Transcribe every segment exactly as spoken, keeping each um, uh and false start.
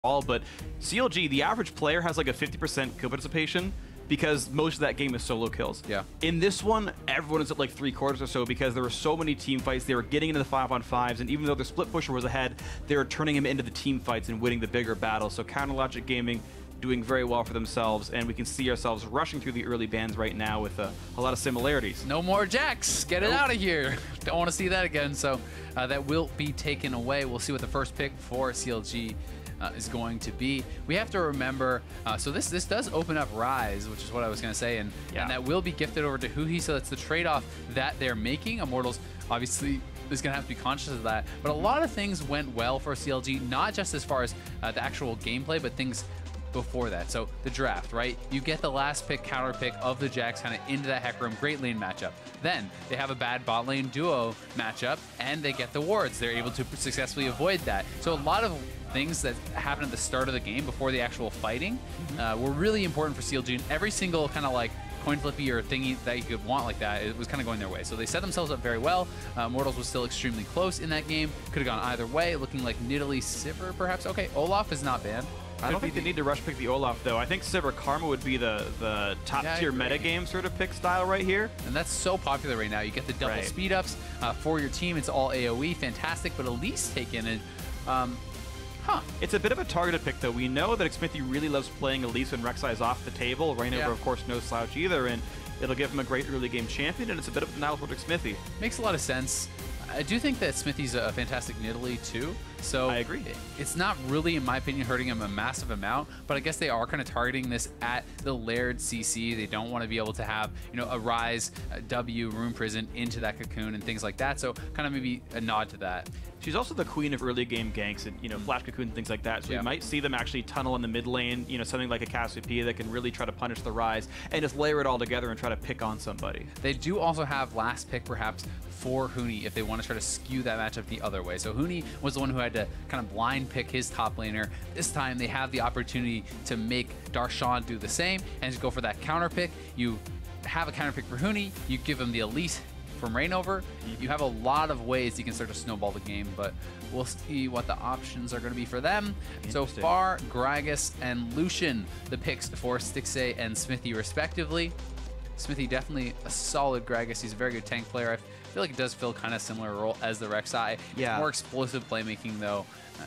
all, but C L G, the average player has like a fifty percent kill participation because most of that game is solo kills. Yeah. In this one, everyone is at like three quarters or so because there were so many team fights. They were getting into the five on fives, and even though the split pusher was ahead, they were turning him into the team fights and winning the bigger battles. So Counter Logic Gaming doing very well for themselves, and we can see ourselves rushing through the early bans right now with uh, a lot of similarities. No more Jax. Get it Nope. out of here. Don't want to see that again. So uh, that will be taken away. We'll see what the first pick for C L G uh, is going to be. We have to remember, uh, so this this does open up Rise, which is what I was going to say, and, Yeah. and that will be gifted over to Huhi, so that's the trade-off that they're making. Immortals obviously is going to have to be conscious of that. But a lot of things went well for C L G, not just as far as uh, the actual gameplay, but things before that. So the draft, right? You get the last pick, counter pick of the Jax kind of into that Hecarim, great lane matchup. Then they have a bad bot lane duo matchup and they get the wards. They're able to successfully avoid that. So a lot of things that happen at the start of the game before the actual fighting uh, were really important for C L G, and every single kind of like coin flippy or thingy that you could want like that, it was kind of going their way. So they set themselves up very well. Uh, Immortals was still extremely close in that game. Could have gone either way, looking like Nidalee Sivir perhaps. Okay, Olaf is not banned. I don't think they need to rush pick the Olaf, though. I think Sivir Karma would be the, the top-tier Yeah, metagame sort of pick style right here. And that's so popular right now. You get the double Right. speed ups uh, for your team. It's all A O E, fantastic, but Elise taken and um, huh. It's a bit of a targeted pick, though. We know that Xmithie really loves playing Elise when Rek'Sai is off the table. Reignover, Yeah. of course, no slouch either, and it'll give him a great early game champion, and it's a bit of a denial for Xmithie. Makes a lot of sense. I do think that Smithie's a fantastic Nidalee too. So I agree. It's not really, in my opinion, hurting him a massive amount, but I guess they are kind of targeting this at the layered C C. They don't want to be able to have, you know, a Rise, a W, Rune Prison into that cocoon and things like that. So kind of maybe a nod to that. She's also the queen of early game ganks and, you know, flash cocoon and things like that. So Yeah. we might see them actually tunnel in the mid lane, you know, something like a Cassiopeia that can really try to punish the Rise and just layer it all together and try to pick on somebody. They do also have last pick perhaps for Huni if they want to try to skew that matchup the other way. So Huni was the one who had to kind of blind pick his top laner. This time they have the opportunity to make Darshan do the same and just go for that counter pick. You have a counter pick for Huni, you give him the Elise from Reignover. You have a lot of ways you can start to snowball the game, but we'll see what the options are going to be for them. So far, Gragas and Lucian, the picks for Stixxay and Xmithie respectively. Xmithie definitely a solid Gragas. He's a very good tank player. I feel like it does fill kind of similar role as the Rek'Sai. Yeah. It's more explosive playmaking though,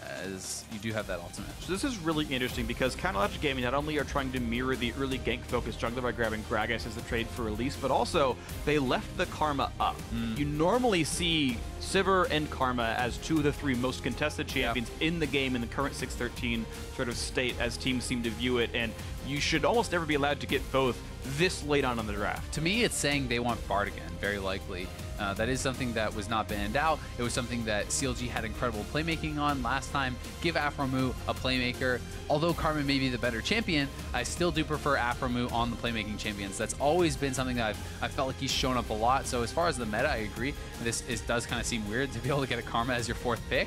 as you do have that ultimate. So this is really interesting because Counter Logic Gaming not only are trying to mirror the early gank-focused jungler by grabbing Gragas as the trade for Elise, but also they left the Karma up. Mm. You normally see Sivir and Karma as two of the three most contested champions yeah. in the game in the current six thirteen sort of state as teams seem to view it, and you should almost never be allowed to get both this late on in the draft. To me, it's saying they want Bard again, very likely. Uh, that is something that was not banned out. It was something that C L G had incredible playmaking on last time. Give Aphromoo a playmaker. Although Karma may be the better champion, I still do prefer Aphromoo on the playmaking champions. That's always been something that I've, I felt like he's shown up a lot. So as far as the meta, I agree. This is, does kind of seem weird to be able to get a Karma as your fourth pick.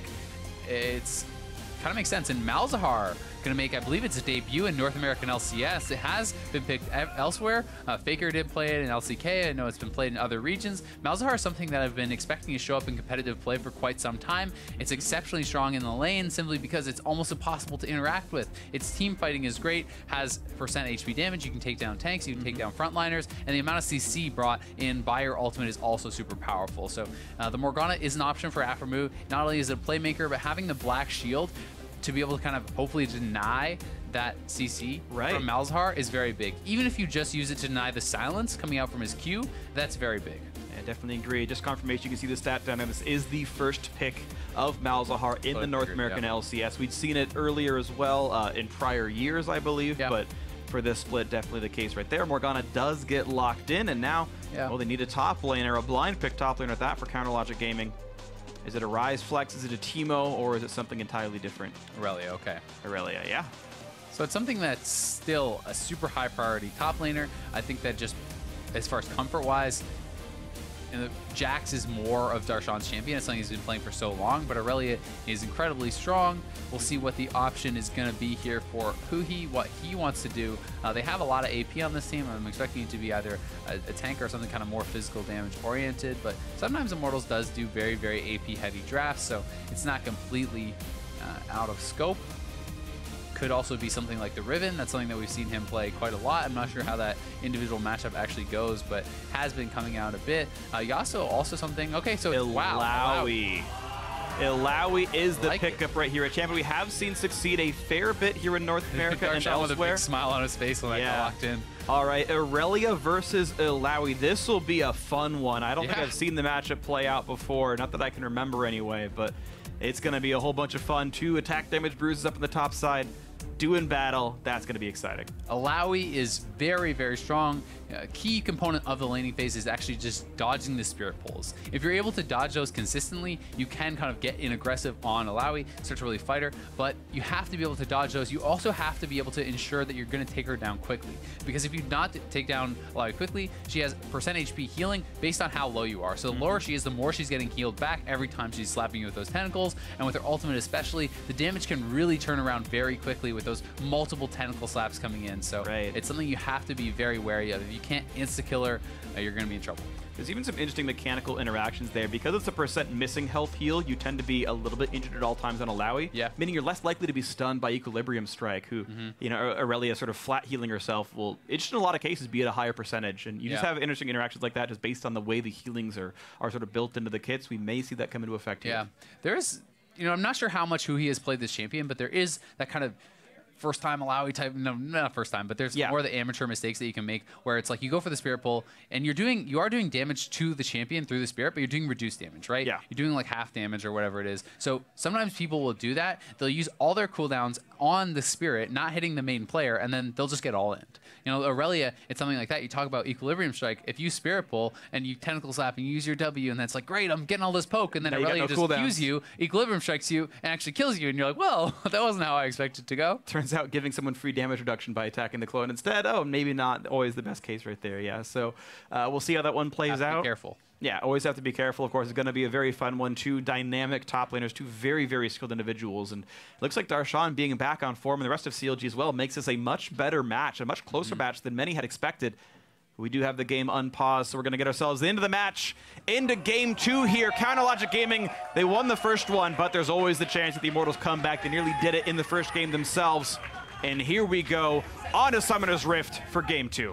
It's kind of makes sense. And Malzahar going to make, I believe it's a debut in North American L C S. It has been picked elsewhere. Uh, Faker did play it in L C K. I know it's been played in other regions. Malzahar is something that I've been expecting to show up in competitive play for quite some time. It's exceptionally strong in the lane simply because it's almost impossible to interact with. Its team fighting is great, has percent H P damage, you can take down tanks, you can take down frontliners, and the amount of C C brought in by your ultimate is also super powerful. So uh, the Morgana is an option for Aphromoo. Not only is it a playmaker, but having the Black Shield to be able to kind of hopefully deny that C C right. from Malzahar is very big. Even if you just use it to deny the silence coming out from his Q, that's very big. I definitely agree. Just confirmation, you can see the stat down there. This is the first pick of Malzahar in But the North figured, American yeah. L C S. We'd seen it earlier as well uh, in prior years, I believe, Yeah. but for this split, definitely the case right there. Morgana does get locked in, and now, Yeah. well, they need a top laner, a blind pick top laner at that for Counter Logic Gaming. Is it a Rise Flex? Is it a Teemo? Or is it something entirely different? Aurelia, okay. Aurelia, yeah. So it's something that's still a super high priority top laner. I think that just as far as comfort wise, and the Jax is more of Darshan's champion. It's something he's been playing for so long, but Aurelia is incredibly strong. We'll see what the option is going to be here for Huhi, what he wants to do. Uh, they have a lot of A P on this team. I'm expecting it to be either a, a tank or something kind of more physical damage oriented, but sometimes Immortals does do very, very A P heavy drafts, so it's not completely uh, out of scope. could also be something like the Riven. That's something that we've seen him play quite a lot. I'm not sure how that individual matchup actually goes, but has been coming out a bit. Uh, Yasuo also something. Okay, so it's wow. Illaoi. Illaoi is the like pickup it. right here at Champion. We have seen succeed a fair bit here in North America and Darshan with a elsewhere. big smile on his face when Yeah. I got locked in. All right, Aurelia versus Illaoi. This will be a fun one. I don't Yeah. think I've seen the matchup play out before, not that I can remember anyway, but it's going to be a whole bunch of fun. Two attack damage bruises up on the top side. Doing battle, that's going to be exciting. Illaoi is very, very strong. A key component of the laning phase is actually just dodging the spirit pulls. If you're able to dodge those consistently, you can kind of get in aggressive on Illaoi, start to really fight her, but you have to be able to dodge those. You also have to be able to ensure that you're going to take her down quickly, because if you not take down Illaoi quickly, she has percent H P healing based on how low you are. So the lower she is, the more she's getting healed back every time she's slapping you with those tentacles, and with her ultimate especially, the damage can really turn around very quickly with those multiple tentacle slaps coming in. So right. It's something you have to be very wary of. If you can't insta-kill her, uh, you're going to be in trouble. There's even some interesting mechanical interactions there. Because it's a percent missing health heal, you tend to be a little bit injured at all times on Illaoi. Yeah. Meaning you're less likely to be stunned by Equilibrium Strike, who, mm-hmm. you know, Aurelia sort of flat healing herself will, it should in a lot of cases be at a higher percentage. And you yeah. just have interesting interactions like that just based on the way the healings are, are sort of built into the kits. We may see that come into effect here. Yeah. There's, you know, I'm not sure how much Huhi has played this champion, but there is that kind of first time Illaoi type, no, not first time, but there's yeah. more of the amateur mistakes that you can make where it's like you go for the spirit pull and you're doing, you are doing damage to the champion through the spirit, but you're doing reduced damage, right? Yeah. You're doing like half damage or whatever it is. So sometimes people will do that. They'll use all their cooldowns on the spirit, not hitting the main player, and then they'll just get all in. You know, Aurelia, it's something like that. You talk about Equilibrium Strike. If you spirit pull and you tentacle slap and you use your W, and that's like, great, I'm getting all this poke, and then now Aurelia no just cooldowns. Qs you, Equilibrium Strikes you, and actually kills you, and you're like, well, that wasn't how I expected to go. Turns out giving someone free damage reduction by attacking the clone instead, oh, maybe not always the best case right there, yeah. So uh, we'll see how that one plays Have to out. Be careful. Yeah, always have to be careful. Of course, it's going to be a very fun one. Two dynamic top laners, two very, very skilled individuals. And it looks like Darshan being back on form and the rest of C L G as well makes this a much better match, a much closer mm-hmm. match than many had expected. We do have the game unpaused, so we're going to get ourselves into the match, into game two here. Counter Logic Gaming, they won the first one, but there's always the chance that the Immortals come back. They nearly did it in the first game themselves. And here we go on to Summoner's Rift for game two.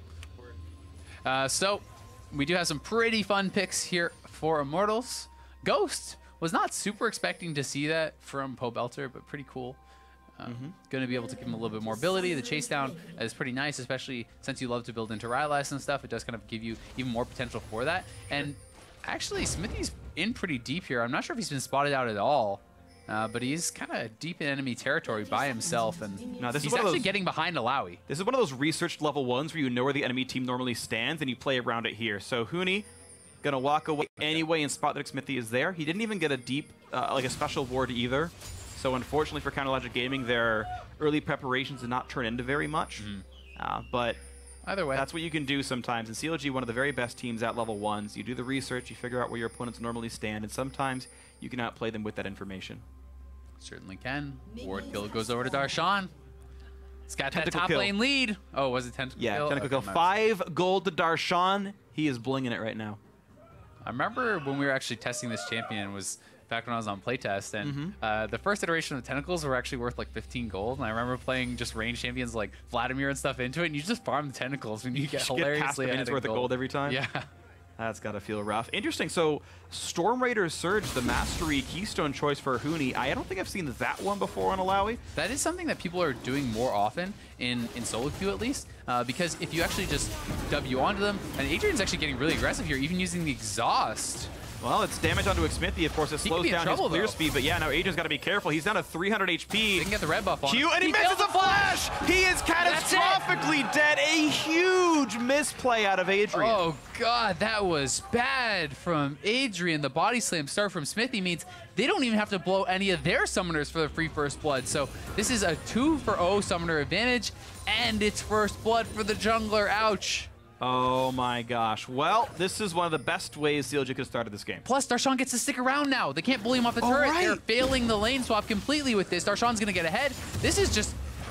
Uh, so, we do have some pretty fun picks here for Immortals. Ghost was not super expecting to see that from Pobelter, but pretty cool. Um, mm-hmm. Going to be able to give him a little bit more ability. The chase down is pretty nice, especially since you love to build into Rylai's and stuff. It does kind of give you even more potential for that. And actually, Smithy's in pretty deep here. I'm not sure if he's been spotted out at all. Uh, but he's kind of deep in enemy territory by himself, and no, this he's is actually those, getting behind Illaoi. This is one of those researched level ones where you know where the enemy team normally stands, and you play around it here. So Huni gonna walk away anyway and spot that Smithy is there. He didn't even get a deep, uh, like a special ward either. So unfortunately for Counter Logic Gaming, their early preparations did not turn into very much. Mm. Uh, but either way, that's what you can do sometimes. In C L G, one of the very best teams at level ones. You do the research, you figure out where your opponents normally stand, and sometimes you can outplay them with that information. Certainly can. Ward kill goes over to Darshan. He's got Tentacle that top kill. lane lead. Oh, was it Tentacle yeah, kill? Yeah, Tentacle okay, kill. Five gold to Darshan. He is blinging it right now. I remember when we were actually testing this champion was back when I was on playtest, and mm-hmm. uh, the first iteration of Tentacles were actually worth like fifteen gold, and I remember playing just range champions like Vladimir and stuff into it, and you just farm the Tentacles and you, you get hilariously get past the minutes worth gold. of gold every time. Yeah. That's got to feel rough. Interesting. So, Storm Raider Surge, the Mastery Keystone choice for Huni. I don't think I've seen that one before on Illaoi. That is something that people are doing more often, in, in solo queue at least, uh, because if you actually just W onto them, and Adrian's actually getting really aggressive here, even using the Exhaust. Well, it's damage onto Xmithie. Of course, it slows down trouble, his clear though. speed. But yeah, now Adrian's got to be careful. He's down to three hundred H P. They can get the red buff on Q, him. and he, he misses a flash! He is catastrophically dead. A huge misplay out of Adrian. Oh, God, that was bad from Adrian. The body slam start from Smithy means they don't even have to blow any of their summoners for the free first blood. So this is a two for oh summoner advantage, and it's first blood for the jungler. Ouch. Oh my gosh. Well, this is one of the best ways C L G could have started this game. Plus, Darshan gets to stick around now. They can't bully him off the Oh, turret. right. They're failing the lane swap completely with this. Darshan's going to get ahead. This is just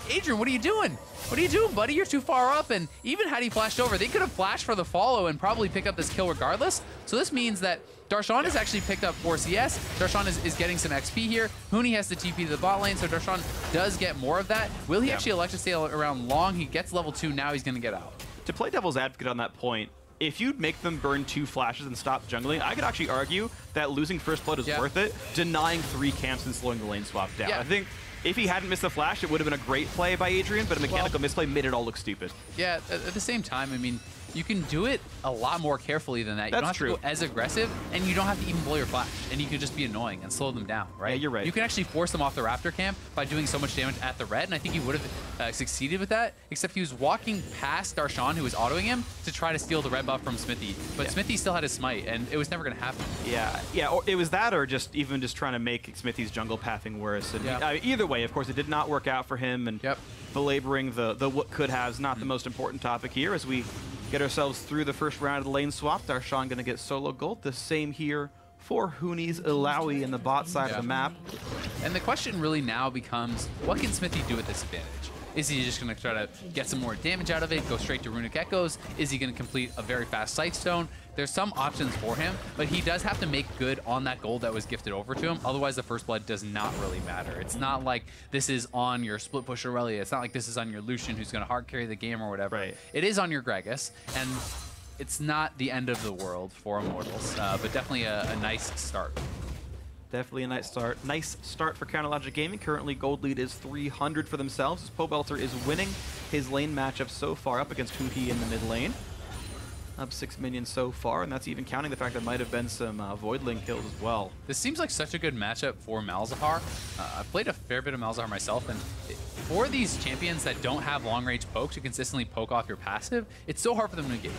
Adrian, what are you doing? What are you doing, buddy? You're too far up. And even had he flashed over, they could have flashed for the follow and probably picked up this kill regardless. So this means that Darshan has actually picked up four C S. Darshan is, is getting some X P here. Huni has to T P to the bot lane, so Darshan does get more of that. Will he yeah. actually elect to stay around long? He gets level two, now he's going to get out. To play devil's advocate on that point, if you'd make them burn two flashes and stop jungling, I could actually argue that losing first blood is yeah. worth it, denying three camps and slowing the lane swap down. Yeah. I think if he hadn't missed the flash, it would have been a great play by Adrian, but a mechanical well, misplay made it all look stupid. Yeah, at the same time, I mean, you can do it a lot more carefully than that. You That's don't have true. to go as aggressive, and you don't have to even blow your flash, and you can just be annoying and slow them down, right? Yeah, you're right. You can actually force them off the Raptor camp by doing so much damage at the red, and I think he would have uh, succeeded with that, except he was walking past Darshan, who was autoing him, to try to steal the red buff from Smithy. But yeah. Smithy still had his smite, and it was never going to happen. Yeah, yeah, or it was that, or just even just trying to make Smithy's jungle pathing worse. And yeah. he, uh, either way, of course, it did not work out for him, and yep. belaboring the, the what could have is not mm-hmm. the most important topic here as we get ourselves through the first round of the lane swap. Darshan going to get solo gold. The same here for Huni's Illaoi in the bot side yeah. of the map. And the question really now becomes, what can Smithy do with this advantage? Is he just going to try to get some more damage out of it, go straight to Runic Echoes? Is he going to complete a very fast Sightstone? There's some options for him, but he does have to make good on that gold that was gifted over to him. Otherwise, the first blood does not really matter. It's not like this is on your split push Aurelia. It's not like this is on your Lucian who's going to hard carry the game or whatever. Right. It is on your Gragas, and it's not the end of the world for Immortals, uh, but definitely a, a nice start. Definitely a nice start. Nice start for Counterlogic Gaming. Currently, gold lead is three hundred for themselves, as Pobelter is winning his lane matchup so far up against Huhi in the mid lane. Up six minions so far, and that's even counting the fact there might have been some uh, Voidling kills as well. This seems like such a good matchup for Malzahar. Uh, I've played a fair bit of Malzahar myself, and it, for these champions that don't have long-range poke to consistently poke off your passive, it's so hard for them to engage.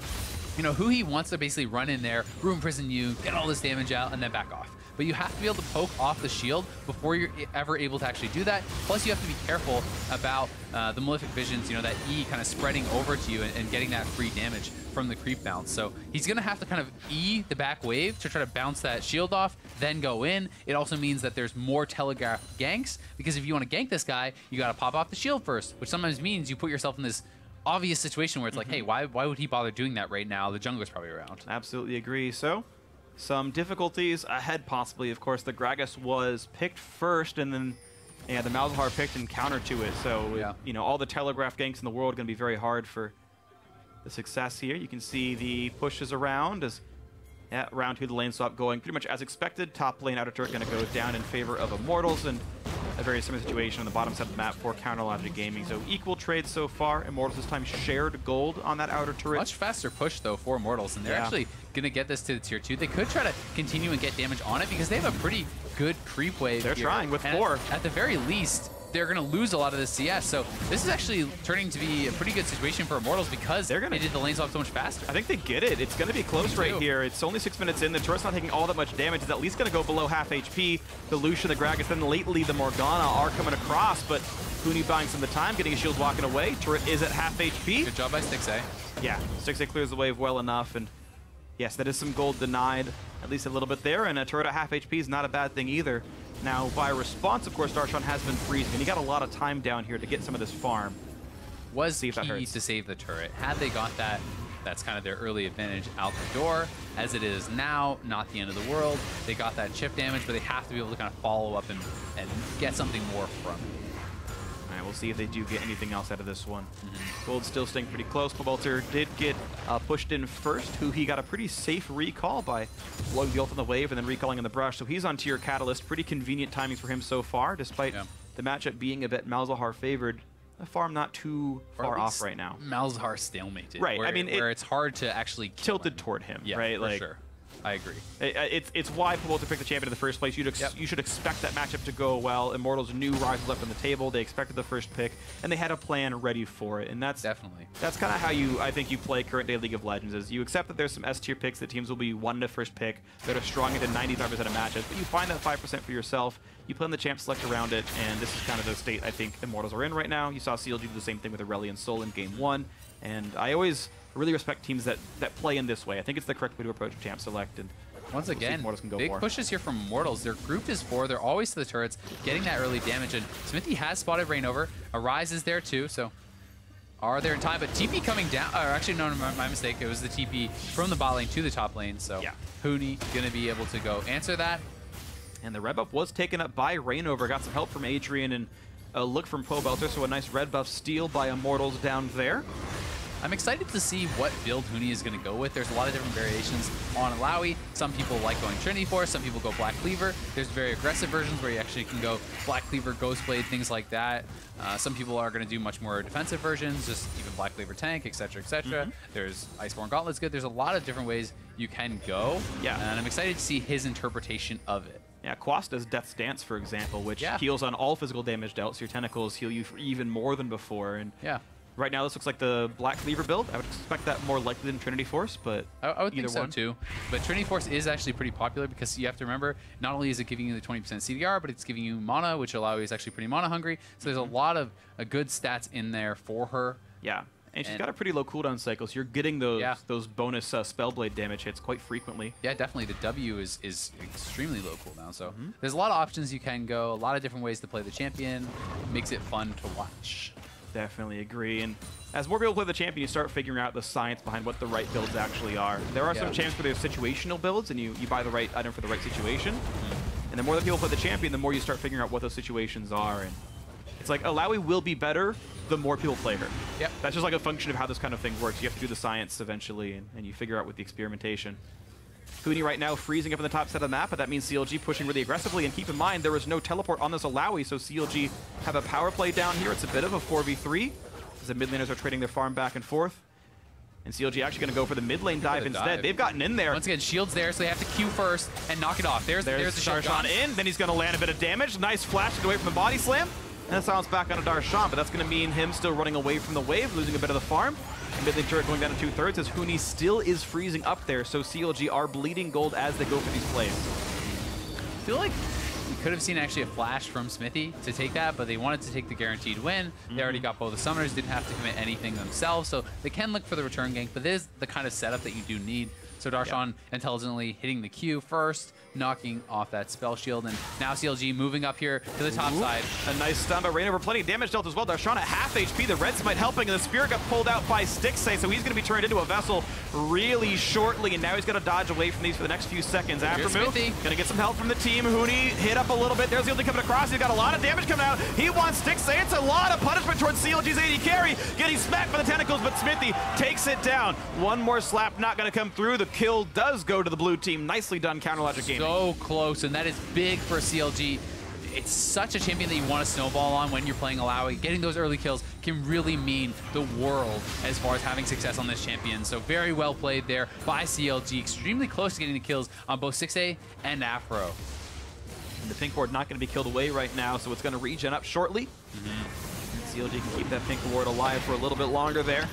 You know, Huhi wants to basically run in there, room prison you, get all this damage out, and then back off. But you have to be able to poke off the shield before you're ever able to actually do that. Plus, you have to be careful about uh, the Malefic Visions, you know, that E kind of spreading over to you and, and getting that free damage from the creep bounce. So he's going to have to kind of E the back wave to try to bounce that shield off, then go in. It also means that there's more telegraphed ganks, because if you want to gank this guy, you got to pop off the shield first, which sometimes means you put yourself in this obvious situation where it's mm-hmm. like, hey, why, why would he bother doing that right now? The jungler's probably around. Absolutely agree. So some difficulties ahead, possibly. Of course, the Gragas was picked first, and then yeah, the Malzahar picked and counter to it. So, yeah. you know, all the telegraph ganks in the world are going to be very hard for the success here. You can see the pushes around as yeah, round two, the lane swap going pretty much as expected. Top lane outer turret going to go down in favor of Immortals, and a very similar situation on the bottom side of the map for Counterlogic Gaming. So equal trades so far. Immortals this time shared gold on that outer turret. Much faster push, though, for Immortals, and they're yeah. actually going to get this to the tier two. They could try to continue and get damage on it because they have a pretty good creep wave. They're here. trying with and four. At, at the very least, they're going to lose a lot of the C S. So this is actually turning to be a pretty good situation for Immortals because they're gonna, they did the lane swap so much faster. I think they get it. It's going to be close right here. It's only six minutes in. The turret's not taking all that much damage. It's at least going to go below half H P. The Lucian, the Gragas, then lately the Morgana are coming across, but Huni buying some of the time, getting his shield walking away. Turret is at half H P. Good job by Stixxay. Yeah, Stixxay clears the wave well enough, and yes, that is some gold denied, at least a little bit there, and a turret at half H P is not a bad thing either. Now, by response, of course, Darshan has been freezing, and he got a lot of time down here to get some of this farm. Was key to save the turret. Had they got that, that's kind of their early advantage out the door. As it is now, not the end of the world. They got that chip damage, but they have to be able to kind of follow up and, and get something more from it. All right, we'll see if they do get anything else out of this one. Mm-hmm. Gold still staying pretty close. Pobelter did get uh, pushed in first, who he got a pretty safe recall by blowing the ult on the wave and then recalling in the brush. So he's on tier Catalyst. Pretty convenient timings for him so far, despite yeah. the matchup being a bit Malzahar favored. The farm not too far off right now. Malzahar stalemated. Right, where, I mean, where it it's hard to actually kill tilted him. toward him. Yeah, right, for like, sure. I agree. It, it's it's why Pobelter picked the champion in the first place. You'd ex yep. You should expect that matchup to go well. Immortals knew Ryze was left on the table. They expected the first pick, and they had a plan ready for it. And that's definitely that's kind of how you I think you play current day League of Legends. Is you accept that there's some S tier picks that teams will be wanting to first pick that are strong into ninety-five percent of matches, but you find that five percent for yourself. You plan the champ select around it, and this is kind of the state I think Immortals are in right now. You saw C L G do the same thing with Aurelion Sol in game one, and I always really respect teams that that play in this way. I think it's the correct way to approach champ select, and Once We'll see again, if Mortals can go big for. pushes here from Mortals. Their group is four. They're always to the turrets, getting that early damage. And Smithy has spotted Rainover. Arise is there too, so are there in time. But T P coming down, or actually, no, no, my, my mistake. It was the T P from the bot lane to the top lane. So yeah. Huni going to be able to go answer that. And the red buff was taken up by Rainover. Got some help from Adrian and a look from Pobelter, so a nice red buff steal by Immortals down there. I'm excited to see what build Huni is going to go with. There's a lot of different variations on Illaoi. Some people like going Trinity Force, some people go Black Cleaver. There's very aggressive versions where you actually can go Black Cleaver, Ghostblade, things like that. Uh, some people are going to do much more defensive versions, just even Black Cleaver tank, et cetera, et cetera. Mm-hmm. There's Iceborne Gauntlet's good. There's a lot of different ways you can go. Yeah. And I'm excited to see his interpretation of it. Yeah, Quas does Death's Dance, for example, which yeah. heals on all physical damage dealt, so your tentacles heal you for even more than before. And yeah. right now, this looks like the Black Cleaver build. I would expect that more likely than Trinity Force, but I, I would either think so one. too. But Trinity Force is actually pretty popular because you have to remember, not only is it giving you the twenty percent C D R, but it's giving you mana, which Illaoi is actually pretty mana hungry. So there's a lot of uh, good stats in there for her. Yeah. And she's And- got a pretty low cooldown cycle, so you're getting those Yeah. those bonus uh, Spellblade damage hits quite frequently. Yeah, definitely. The W is, is extremely low cooldown. So Mm-hmm. there's a lot of options you can go, a lot of different ways to play the champion. Makes it fun to watch. Definitely agree. And as more people play the champion, you start figuring out the science behind what the right builds actually are. There are Yeah. some champs where there's situational builds, and you, you buy the right item for the right situation. Mm-hmm. And the more that people play the champion, the more you start figuring out what those situations are. And it's like, Illaoi will be better the more people play her. Yep. That's just like a function of how this kind of thing works. You have to do the science eventually, and, and you figure out with the experimentation. Huni right now freezing up in the top set of the map, but that means C L G pushing really aggressively. And keep in mind, there was no teleport on this Illaoi, so C L G have a power play down here. It's a bit of a four v three, as the mid laners are trading their farm back and forth. And C L G actually going to go for the mid lane dive the instead. dive. They've gotten in there. Once again, shield's there, so they have to Q first and knock it off. There's, There's, there's the shield Darshan gone. in, then he's going to land a bit of damage. Nice flash to get away from the body slam. And then silence back onto Darshan, but that's going to mean him still running away from the wave, losing a bit of the farm. And mid lane turret going down to two-thirds as Huni still is freezing up there, so C L G are bleeding gold as they go for these plays. I feel like we could have seen actually a flash from Smithy to take that, but they wanted to take the guaranteed win. Mm-hmm. They already got both the summoners, didn't have to commit anything themselves, so they can look for the return gank, but this is the kind of setup that you do need. So Darshan yeah. intelligently hitting the Q first, knocking off that spell shield, and now C L G moving up here to the top Ooh. side. A nice stun by Rainover, plenty of damage dealt as well. Darshan at half H P, the red smite helping, and the spear got pulled out by Stixxay, so he's going to be turned into a vessel really shortly, and now he's going to dodge away from these for the next few seconds. After move, going to get some help from the team. Huni hit up a little bit. There's the only coming across. He's got a lot of damage coming out. He wants Stixxay. It's a lot of punishment towards C L G's A D carry, getting smacked by the tentacles, but Smithy takes it down. One more slap not going to come through. The kill does go to the blue team. Nicely done, Counter Logic Gaming. So close, and that is big for C L G. It's such a champion that you want to snowball on when you're playing Illaoi. Getting those early kills can really mean the world as far as having success on this champion. So very well played there by C L G. Extremely close to getting the kills on both Stixxay and Afro. And the pink ward not going to be killed away right now, so it's going to regen up shortly. Mm-hmm. C L G can keep that pink ward alive for a little bit longer there.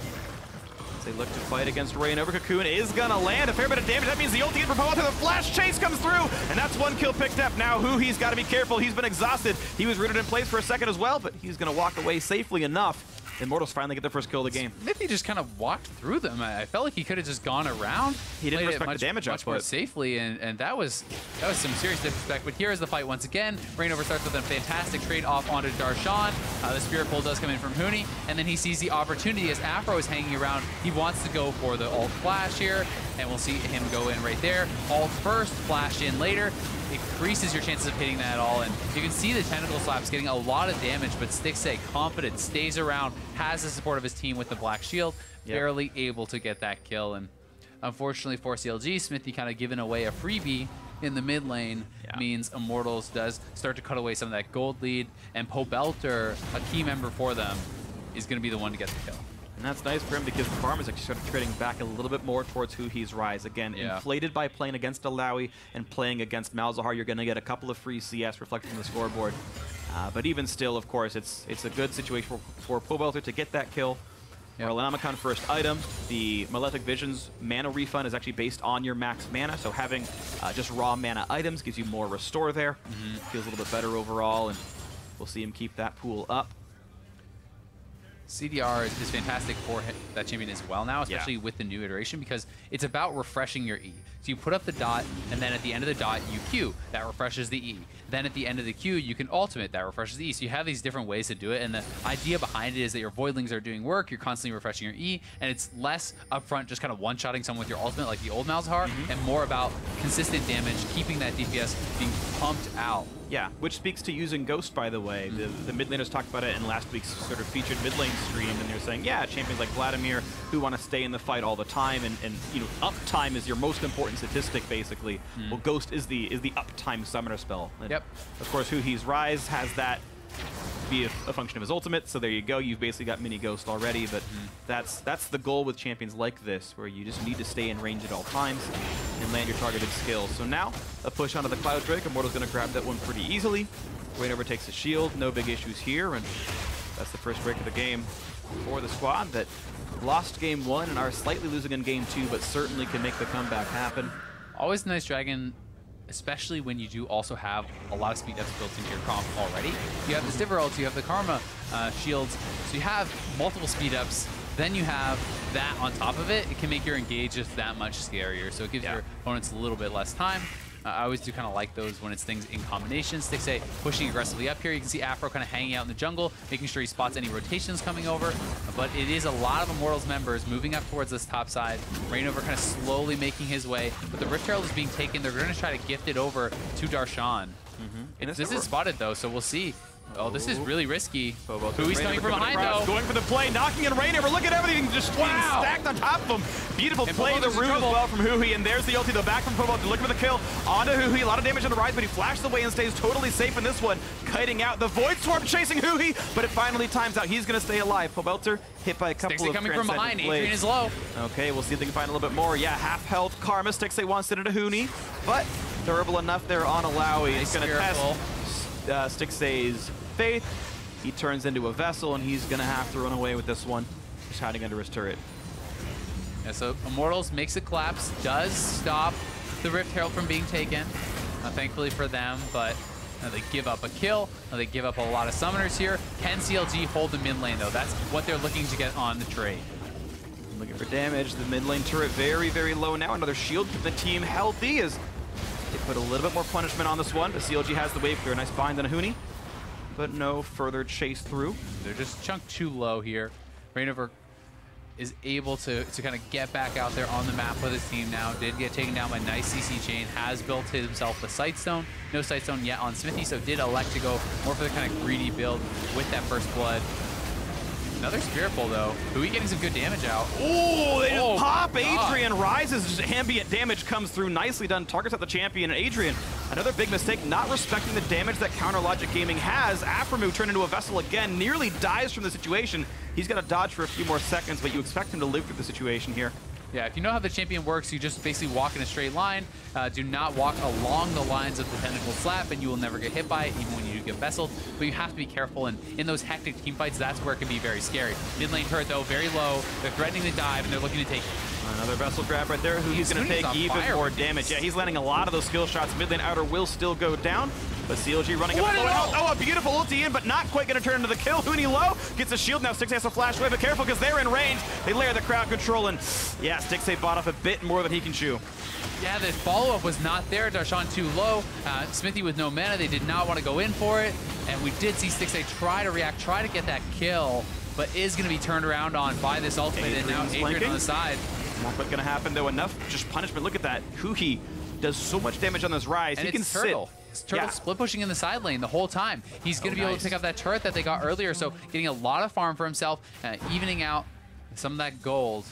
As they look to fight against Rainover. Cocoon is going to land a fair bit of damage. That means the ulti for Pobelter. The flash chase comes through, and that's one kill picked up. Now, Hu, he's got to be careful. He's been exhausted. He was rooted in place for a second as well, but he's going to walk away safely enough. Immortals finally get their first kill of the game. Smithy just kind of walked through them. I felt like he could have just gone around. He didn't played it respect much, the damage much more output. safely, and, and that was that was some serious disrespect. But here is the fight once again. Rainover starts with a fantastic trade off onto Darshan. Uh, the Spirit Pull does come in from Huni, and then he sees the opportunity as Afro is hanging around. He wants to go for the ult flash here, and we'll see him go in right there. Ult first, flash in later. Increases your chances of hitting that all, and you can see the tentacle slaps getting a lot of damage, but Stixxay, confident, stays around, has the support of his team with the black shield, yep. barely able to get that kill, and unfortunately for C L G, Smithy kind of giving away a freebie in the mid lane yeah. means Immortals does start to cut away some of that gold lead, and Pobelter, a key member for them, is going to be the one to get the kill. And that's nice for him because the farm is actually sort of trading back a little bit more towards Hu He's Rise. Again, yeah. inflated by playing against Illaoi and playing against Malzahar, you're going to get a couple of free C S reflected from the scoreboard. Uh, but even still, of course, it's it's a good situation for, for Pobelter to get that kill. Yep. Morellamicon first item. The Malefic Visions mana refund is actually based on your max mana, so having uh, just raw mana items gives you more restore there. Mm-hmm. Feels a little bit better overall, and we'll see him keep that pool up. C D R is fantastic for that champion as well now, especially yeah. with the new iteration, because it's about refreshing your E. So you put up the dot, and then at the end of the dot, you Q. That refreshes the E. Then at the end of the Q, you can ultimate. That refreshes the E. So you have these different ways to do it, and the idea behind it is that your Voidlings are doing work, you're constantly refreshing your E, and it's less upfront just kind of one-shotting someone with your ultimate like the old Malzahar, mm-hmm. and more about consistent damage, keeping that D P S being pumped out. Yeah, which speaks to using Ghost, by the way. The, the mid laners talked about it in last week's sort of featured mid lane stream, and they're saying, yeah, champions like Vladimir who want to stay in the fight all the time, and, and you know, uptime is your most important statistic, basically. Mm. Well, Ghost is the is the uptime summoner spell. And yep. Of course, Huhi's Rise has that be a, a function of his ultimate, so there you go. You've basically got mini Ghost already, but mm. that's that's the goal with champions like this, where you just need to stay in range at all times and land your targeted skills. So now, a push onto the Cloud Drake. Immortal's going to grab that one pretty easily. Reignover takes a shield, no big issues here, and that's the first break of the game for the squad that lost game one and are slightly losing in game two, but certainly can make the comeback happen. Always a nice dragon, especially when you do also have a lot of speed ups built into your comp already. You have the Stivir ults, you have the Karma uh, shields, so you have multiple speed ups, then you have that on top of it. It can make your engage just that much scarier, so it gives yeah. your opponents a little bit less time. Uh, I always do kind of like those when it's things in combination. Stixxay pushing aggressively up here. You can see Afro kind of hanging out in the jungle, making sure he spots any rotations coming over. But it is a lot of Immortals members moving up towards this top side. Reignover kind of slowly making his way. But the Rift Herald is being taken. They're going to try to gift it over to Darshan. Mm-hmm. This is spotted, though, so we'll see. Oh, this is really risky. Huhi's coming from behind, though. Going for the play, knocking in Reignover. Look at everything just wow. being stacked on top of him. Beautiful and play, the room as well from Huhi, and there's the ulti, the back from Phobos, looking for the kill. Onto Huhi, a lot of damage on the rise, but he flashes away and stays totally safe in this one. Kiting out the Void Swarm chasing Huhi, but it finally times out. He's going to stay alive. Pobelter hit by a couple Stixxay of coming from behind. Blades. Adrian is low. Okay, we'll see if they can find a little bit more. Yeah, half health Karma. Stixxay wants it into Huni, but durable enough there on Alawi. He's going to test uh, Stixxay's faith. He turns into a vessel, and he's going to have to run away with this one, just hiding under his turret. Yeah, so Immortals makes a collapse, does stop the Rift Herald from being taken, uh, thankfully for them, but uh, they give up a kill. Uh, they give up a lot of summoners here. Can C L G hold the mid lane, though? That's what they're looking to get on the trade. Looking for damage. The mid lane turret very, very low now. Another shield for the team healthy as they put a little bit more punishment on this one, but C L G has the wave clear. Nice bind on a Huni, but no further chase through. They're just chunked too low here. Reignover is able to, to kind of get back out there on the map with his team now. Did get taken down by nice C C chain, has built himself the Sightstone. No Sightstone yet on Smithy, so did elect to go more for the kind of greedy build with that first blood. Another Spirit Bowl, though. Huhi getting some good damage out. Ooh, they oh, pop. God. Adrian rises. Just ambient damage comes through. Nicely done. Targets at the champion. And Adrian, another big mistake, not respecting the damage that Counter Logic Gaming has. Aphromoo turned into a vessel again. Nearly dies from the situation. He's going to dodge for a few more seconds, but you expect him to live through the situation here. Yeah, if you know how the champion works, you just basically walk in a straight line. Uh, do not walk along the lines of the tentacle slap, and you will never get hit by it, even when you do get vesseled. But you have to be careful, and in those hectic team fights, that's where it can be very scary. Mid lane turret, though, very low. They're threatening to dive, and they're looking to take it. Another vessel grab right there. Who he's going to take even more damage. Yeah, he's landing a lot of those skill shots. Mid lane outer will still go down. But C L G running up. Oh, oh, a beautiful ulti in, but not quite going to turn into the kill. Huni low gets a shield now. Stixxay has to flash away, but careful because they're in range. They layer the crowd control, and yeah, Stixxay bought off a bit more than he can chew. Yeah, the follow-up was not there. Darshan too low. Uh, Smithy with no mana. They did not want to go in for it. And we did see Stixxay try to react, try to get that kill, but is going to be turned around on by this ultimate. And now Adrian on the side. Not what's going to happen, though. Enough just punishment. Look at that. Huhi does so much damage on this rise. And he can Turtle. sit. Turtle yeah. split pushing in the side lane the whole time. He's going to oh, be nice. able to pick up that turret that they got earlier, so getting a lot of farm for himself, uh, evening out some of that gold.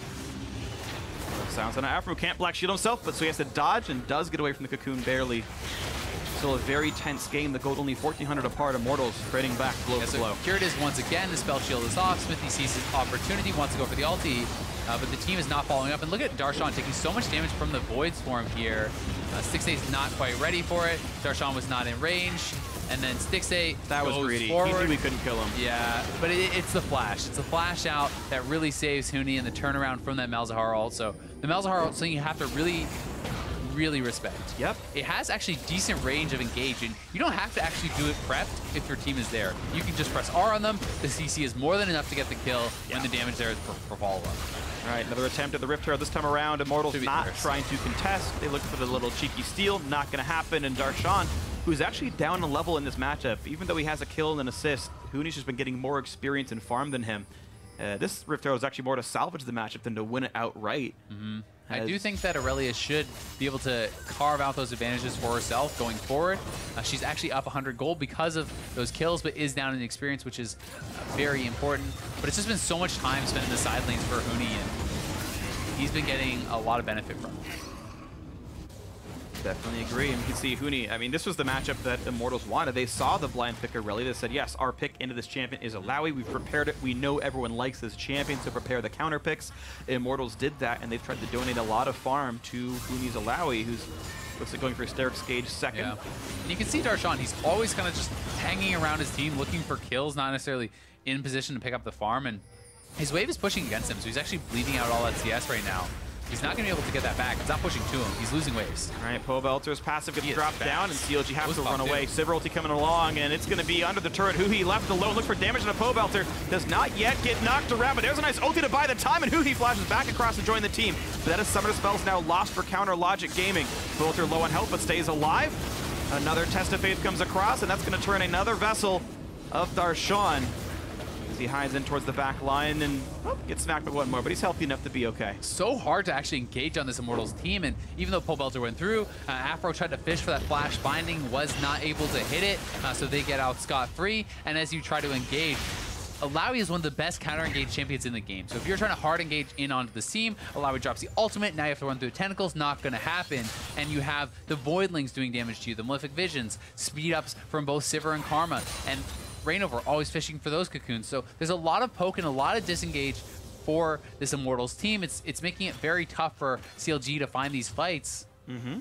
Sounds on Aphromoo can't black shield himself, but so he has to dodge and does get away from the cocoon barely. Still a very tense game. The gold only fourteen hundred apart. Immortals trading back blow yeah, for so blow. Here it is once again. The spell shield is off. Smithy sees his opportunity, wants to go for the ulti, uh, but the team is not following up. And look at Darshan taking so much damage from the Void Swarm here. Uh, Stixxay is not quite ready for it. Darshan was not in range. And then Stixxay that was goes greedy. forward. He knew we couldn't kill him. Yeah, but it, it's the flash. It's the flash out that really saves Huni and the turnaround from that Malzahar ult. So the Malzahar ult, something you have to really, really respect. Yep. It has actually decent range of engaging. You don't have to actually do it prepped if your team is there. You can just press R on them. The C C is more than enough to get the kill yeah. when the damage there is for, for follow-up. All right, another attempt at the Rift Herald this time around. Immortals not first. trying to contest. They look for the little cheeky steal. Not going to happen. And Darshan, who's actually down a level in this matchup, even though he has a kill and an assist, Huni's just been getting more experience and farm than him. Uh, this Rift Herald is actually more to salvage the matchup than to win it outright. Mm-hmm. I do think that Aurelia should be able to carve out those advantages for herself going forward. Uh, she's actually up one hundred gold because of those kills, but is down in experience, which is uh, very important. But it's just been so much time spent in the side lanes for Huni, and he's been getting a lot of benefit from it. Definitely agree. And you can see Huni, I mean, this was the matchup that Immortals wanted. They saw the blind pick Aurelia. They said, yes, our pick into this champion is Illaoi. We've prepared it. We know everyone likes this champion, so prepare the counter picks. Immortals did that, and they've tried to donate a lot of farm to Huni's Illaoi, who's looks like going for Hysterics Gauge second. Yeah. And you can see Darshan, he's always kind of just hanging around his team, looking for kills, not necessarily in position to pick up the farm. And his wave is pushing against him, so he's actually bleeding out all that C S right now. He's not going to be able to get that back. It's not pushing to him. He's losing waves. All right, Pobelter's passive gets dropped down, and C L G has to run away. Too. Civility coming along, and it's going to be under the turret. Huhi left alone. Look for damage on a Pobelter. Does not yet get knocked around, but there's a nice ulti to buy the time, and Huhi flashes back across to join the team. But that is Summoner Spells now lost for Counter Logic Gaming. Pobelter low on health, but stays alive. Another Test of Faith comes across, and that's going to turn another vessel of Darshan. He hides in towards the back line and oh, gets smacked by one more, but he's healthy enough to be okay. So hard to actually engage on this Immortals team, and even though Pobelter went through, uh, Afro tried to fish for that flash binding, was not able to hit it, uh, so they get out scot-free. And as you try to engage, Illaoi is one of the best counter-engage champions in the game. So if you're trying to hard engage in onto the team, Illaoi drops the ultimate, now you have to run through tentacles, not gonna happen. And you have the Voidlings doing damage to you, the Malefic Visions, speed-ups from both Sivir and Karma, and Reignover always fishing for those cocoons. So there's a lot of poke and a lot of disengage for this Immortals team. It's it's making it very tough for C L G to find these fights. Mm-hmm.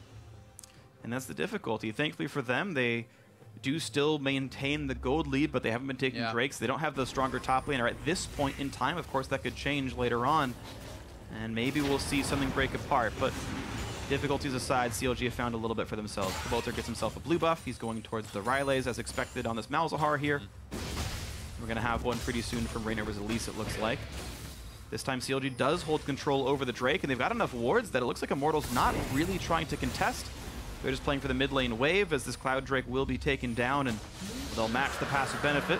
And that's the difficulty. Thankfully for them, they do still maintain the gold lead, but they haven't been taking yeah. Drakes. They don't have the stronger top laner at this point in time. Of course, that could change later on, and maybe we'll see something break apart. But difficulties aside, C L G have found a little bit for themselves. Pobelter gets himself a blue buff. He's going towards the Rylays as expected on this Malzahar here. Mm-hmm. We're going to have one pretty soon from Reignover's Elise, it looks like. This time C L G does hold control over the Drake, and they've got enough wards that it looks like Immortals not really trying to contest. They're just playing for the mid lane wave as this Cloud Drake will be taken down, and they'll match the passive benefit.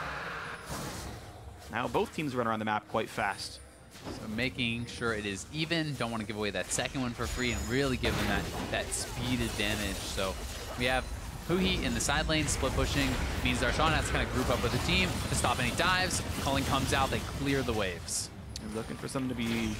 Now both teams run around the map quite fast. So making sure it is even, don't want to give away that second one for free and really give them that, that speed advantage. So we have Huhi in the side lane, split pushing, means Darshan has to kind of group up with the team to stop any dives. Culling comes out, they clear the waves. They're looking for something to be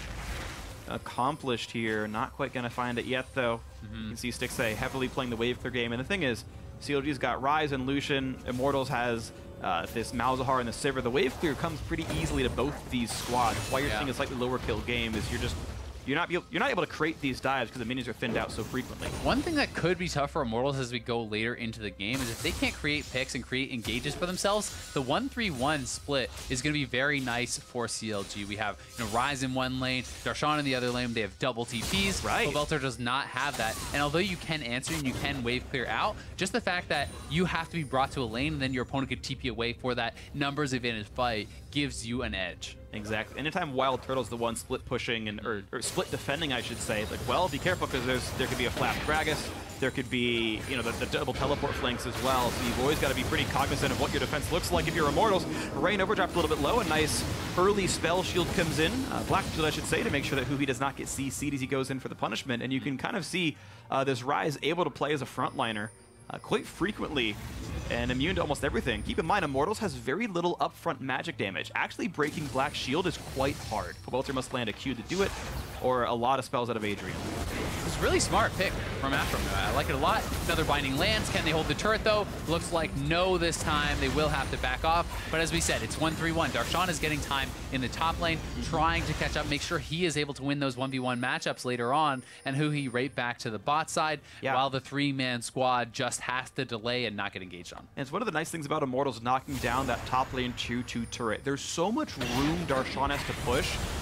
accomplished here. Not quite going to find it yet, though. Mm-hmm. You can see Stixxay heavily playing the wave clear game. And the thing is, C L G's got Ryze and Lucian. Immortals has uh, this Malzahar and the Sivir. The wave clear comes pretty easily to both these squads. Why you're yeah. seeing a slightly lower kill game is you're just You're not, you're not able to create these dives because the minions are thinned out so frequently. One thing that could be tough for Immortals as we go later into the game is if they can't create picks and create engages for themselves, the one three one split is going to be very nice for C L G. We have you know, Ryze in one lane, Darshan in the other lane. They have double T Ps. Right. Pobelter does not have that. And although you can answer and you can wave clear out, just the fact that you have to be brought to a lane and then your opponent could T P away for that numbers advantage fight gives you an edge. Exactly. Anytime Wild Turtle's the one split pushing and or, or split defending, I should say, it's like, well, be careful because there's there could be a Flap Gragas, there could be you know the, the double teleport flanks as well. So you've always got to be pretty cognizant of what your defense looks like if you're Immortals. Reignover dropped a little bit low. A nice early spell shield comes in, uh, Black Shield I should say, to make sure that Huhi does not get C C'd as he goes in for the punishment. And you can kind of see uh, this Ryze able to play as a frontliner Uh, quite frequently and immune to almost everything. Keep in mind, Immortals has very little upfront magic damage. Actually, breaking Black Shield is quite hard. Pobelter must land a Q to do it, or a lot of spells out of Adrian. It's a really smart pick from Aphromoo. I like it a lot. Another Binding lands. Can they hold the turret, though? Looks like no this time. They will have to back off. But as we said, it's one three one. Darshan is getting time in the top lane, trying to catch up, make sure he is able to win those one v one matchups later on, and Huhi right back to the bot side, yeah. while the three-man squad just has to delay and not get engaged on. And it's one of the nice things about Immortals knocking down that top lane two two turret. There's so much room Darshan has to push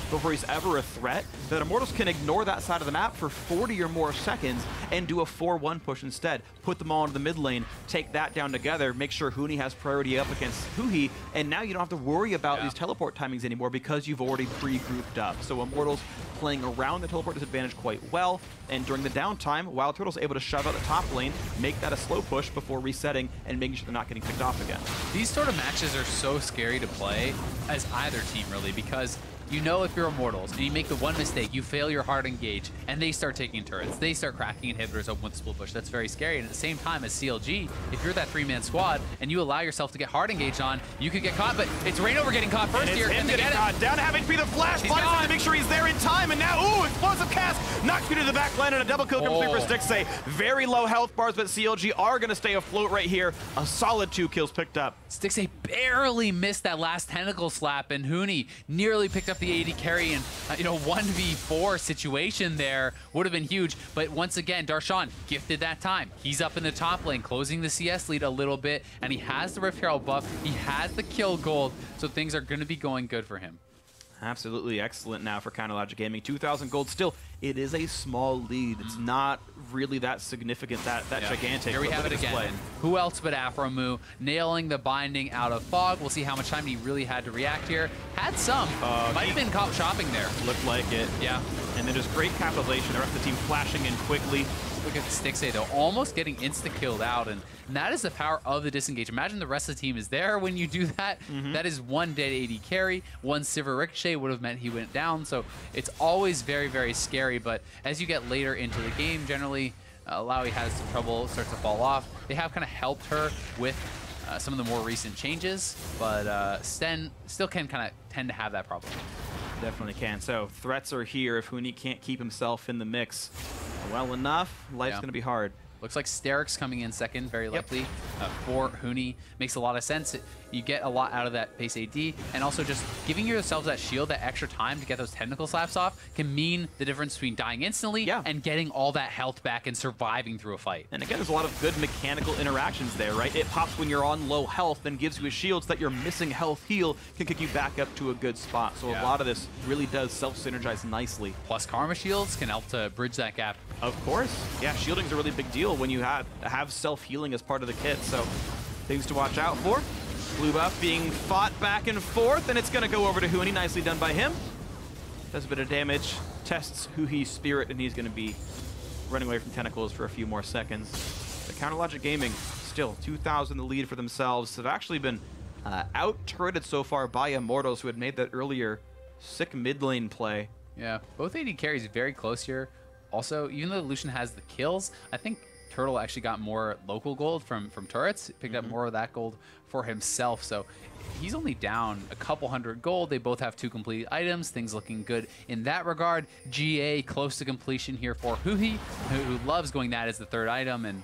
before he's ever a threat, that Immortals can ignore that side of the map for forty or more seconds and do a four one push instead. Put them all into the mid lane, take that down together, make sure Huni has priority up against Huhi, and now you don't have to worry about yeah. these teleport timings anymore because you've already pre-grouped up. So Immortals playing around the teleport disadvantage quite well, and during the downtime, Wild Turtle's able to shove out the top lane, make that a slow push before resetting and making sure they're not getting picked off again. These sort of matches are so scary to play as either team, really, because you know if you're Immortals and you make the one mistake, you fail your hard engage, and they start taking turrets. They start cracking inhibitors open with split push. That's very scary. And at the same time as C L G, if you're that three-man squad and you allow yourself to get hard engaged on, you could get caught, but it's Reignover getting caught first and here. It's him Can they getting get caught. it? Down to having to be the flash. He's Finds to make sure he's there in time, and now, ooh, explosive cast. Knocks me to the back line, and a double kill comes oh. through for Stixxay. Very low health bars, but C L G are going to stay afloat right here. A solid two kills picked up. Stixxay barely missed that last tentacle slap, and Huni nearly picked up the A D carry, and uh, you know, one v four situation there would have been huge. But once again, Darshan gifted that time. He's up in the top lane, closing the C S lead a little bit, and he has the Rift Herald buff. He has the kill gold, so things are going to be going good for him. Absolutely excellent now for Counterlogic Gaming. two thousand gold still. It is a small lead. It's not really that significant, that, that yeah. gigantic. Here we have it again. And who else but Aphromoo nailing the binding out of Fog. We'll see how much time he really had to react here. Had some. Uh, Might have been caught shopping there. Looked like it. Yeah. And then just great capitalization. The rest of the team flashing in quickly. Look at Stixxay though, almost getting insta-killed out, and that is the power of the disengage. Imagine the rest of the team is there when you do that. Mm-hmm. That is one dead A D carry, one Sivir Ricochet would have meant he went down, so it's always very, very scary, but as you get later into the game, generally, uh, Illaoi has some trouble, starts to fall off. They have kind of helped her with uh, some of the more recent changes, but uh, Sten still can kind of tend to have that problem. Definitely can. So threats are here if Huni can't keep himself in the mix well enough. Life's yeah. going to be hard. Looks like Sterix coming in second, very yep. likely, uh, for Huni. Makes a lot of sense. It, you get a lot out of that base A D, and also just giving yourselves that shield, that extra time to get those technical slaps off, can mean the difference between dying instantly yeah. and getting all that health back and surviving through a fight. And again, there's a lot of good mechanical interactions there, right? It pops when you're on low health and gives you a shield so that your missing health heal can kick you back up to a good spot. So yeah. a lot of this really does self-synergize nicely. Plus Karma shields can help to bridge that gap. Of course. Yeah, shielding's a really big deal when you have, have self-healing as part of the kit. So things to watch out for. Blue buff being fought back and forth, and it's going to go over to Huni. Nicely done by him. Does a bit of damage, tests Huhi's spirit, and he's going to be running away from tentacles for a few more seconds. But Counterlogic Gaming, still two thousand the lead for themselves. Have actually been uh, out-turreted so far by Immortals, who had made that earlier sick mid lane play. Yeah, both A D carries very close here. Also, even though Lucian has the kills, I think Turtle actually got more local gold from, from turrets, picked mm-hmm. up more of that gold for himself. So he's only down a couple hundred gold. They both have two complete items. Things looking good in that regard. G A close to completion here for Huhi, who, who loves going that as the third item. And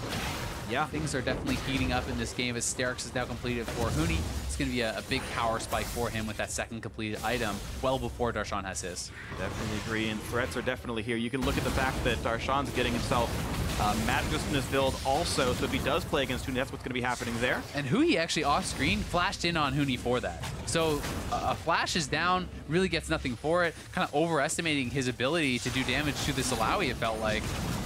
yeah, things are definitely heating up in this game as Sterix is now completed for Huni. It's going to be a, a big power spike for him with that second completed item well before Darshan has his. Definitely agree, and threats are definitely here. You can look at the fact that Darshan's getting himself uh, magic in his build also, so if he does play against Huni, that's what's going to be happening there. And Huhi actually off-screen flashed in on Huni for that. So uh, a flash is down, really gets nothing for it, kind of overestimating his ability to do damage to this Illaoi, it felt like.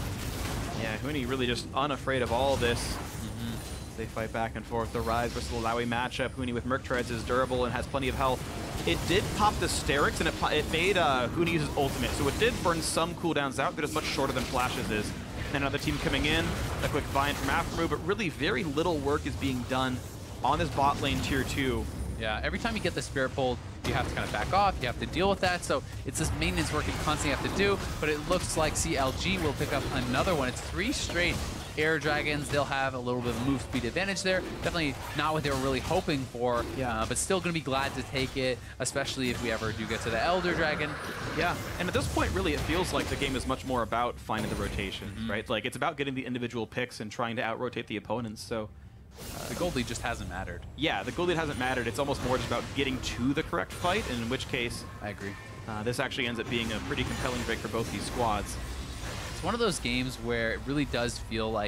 Yeah, Huni really just unafraid of all this. Mm-hmm. They fight back and forth. The Rise versus Illaoi matchup. Huni with Merc Treads is durable and has plenty of health. It did pop the Sterix, and it, it made uh, Huni use his ultimate. So it did burn some cooldowns out, but it's much shorter than Flash's is. And another team coming in. A quick Vine from Aphromoo, but really very little work is being done on this bot lane tier two. Yeah, every time you get the Spirit pulled, you have to kind of back off, you have to deal with that, so it's this maintenance work you constantly have to do, but it looks like C L G will pick up another one. It's three straight Air Dragons. They'll have a little bit of move speed advantage there. Definitely not what they were really hoping for, yeah. uh, but still going to be glad to take it, especially if we ever do get to the Elder Dragon. Yeah, and at this point, really, it feels like the game is much more about finding the rotation, mm-hmm. right? Like, it's about getting the individual picks and trying to out-rotate the opponents, so... Uh, the gold lead just hasn't mattered. Yeah, the gold lead hasn't mattered. It's almost more just about getting to the correct fight, and in which case... I agree. Uh, this actually ends up being a pretty compelling break for both these squads. It's one of those games where it really does feel like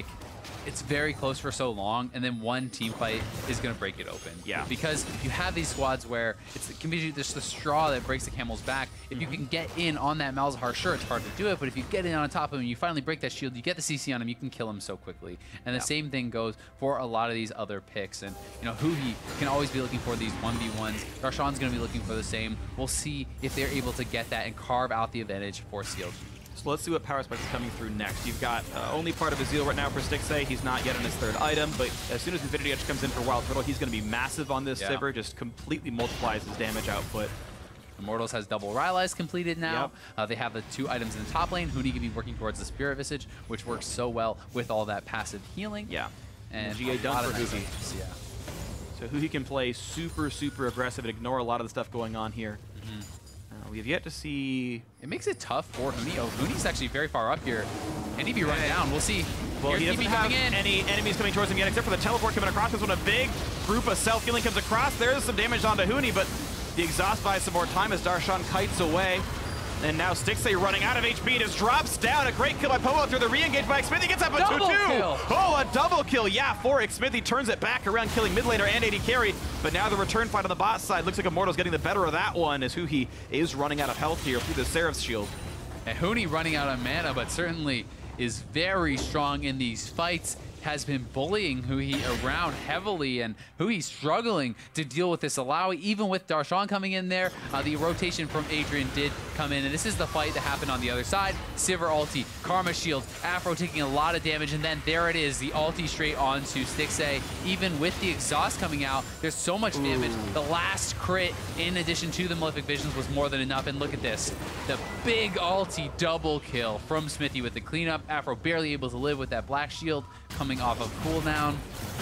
it's very close for so long, and then one team fight is going to break it open. Yeah. Because you have these squads where it's, it can be just the straw that breaks the camel's back. If mm-hmm. you can get in on that Malzahar, sure, it's hard to do it, but if you get in on top of him, you finally break that shield, you get the C C on him, you can kill him so quickly. And the yeah. same thing goes for a lot of these other picks. And, you know, Huhi can always be looking for these one v ones. Darshan's going to be looking for the same. We'll see if they're able to get that and carve out the advantage for C L G. So let's see what Power Spike is coming through next. You've got uh, only part of Azil right now for Stixxay. He's not yet on his third item, but as soon as Infinity Edge comes in for Wild Turtle, he's going to be massive on this yeah. Sivir, just completely multiplies his damage output. Immortals has double Rylai's completed now. Yep. Uh, they have the two items in the top lane. Huni can be working towards the Spirit Visage, which works so well with all that passive healing. Yeah. And G A done for nice Huhi. Items, yeah. So Huhi can play super, super aggressive and ignore a lot of the stuff going on here. Mm-hmm. uh, we have yet to see... It makes it tough for Huni. Oh, Huni's actually very far up here. And he'd be running down. We'll see. Well, Here's he doesn't T P have coming in. any enemies coming towards him yet, except for the teleport coming across. This one, a big group of self-healing comes across. There's some damage onto Huni, but the exhaust buys some more time as Darshan kites away. And now Stixxay running out of H P, just drops down. A great kill by Powo through the re-engage by Xmithie. Gets up a two two. Oh, a double kill. Yeah, for Xmithie. Turns it back around, killing mid laner and A D carry. But now the return fight on the bot side. Looks like Immortal's getting the better of that one as Huhi is running out of health here through the Seraph's shield. And Huni running out of mana, but certainly is very strong in these fights. Has been bullying Huhi around heavily, and Huhi struggling to deal with this Illaoi, even with Darshan coming in there. Uh, the rotation from Adrian did come in, and this is the fight that happened on the other side. Sivir ulti, Karma shield, Afro taking a lot of damage, and then there it is, the ulti straight onto Stixxay. Even with the exhaust coming out, there's so much damage. Ooh. The last crit, in addition to the Malefic Visions, was more than enough, and look at this. The big ulti double kill from Xmithie with the cleanup. Afro barely able to live with that black shield coming off of cooldown.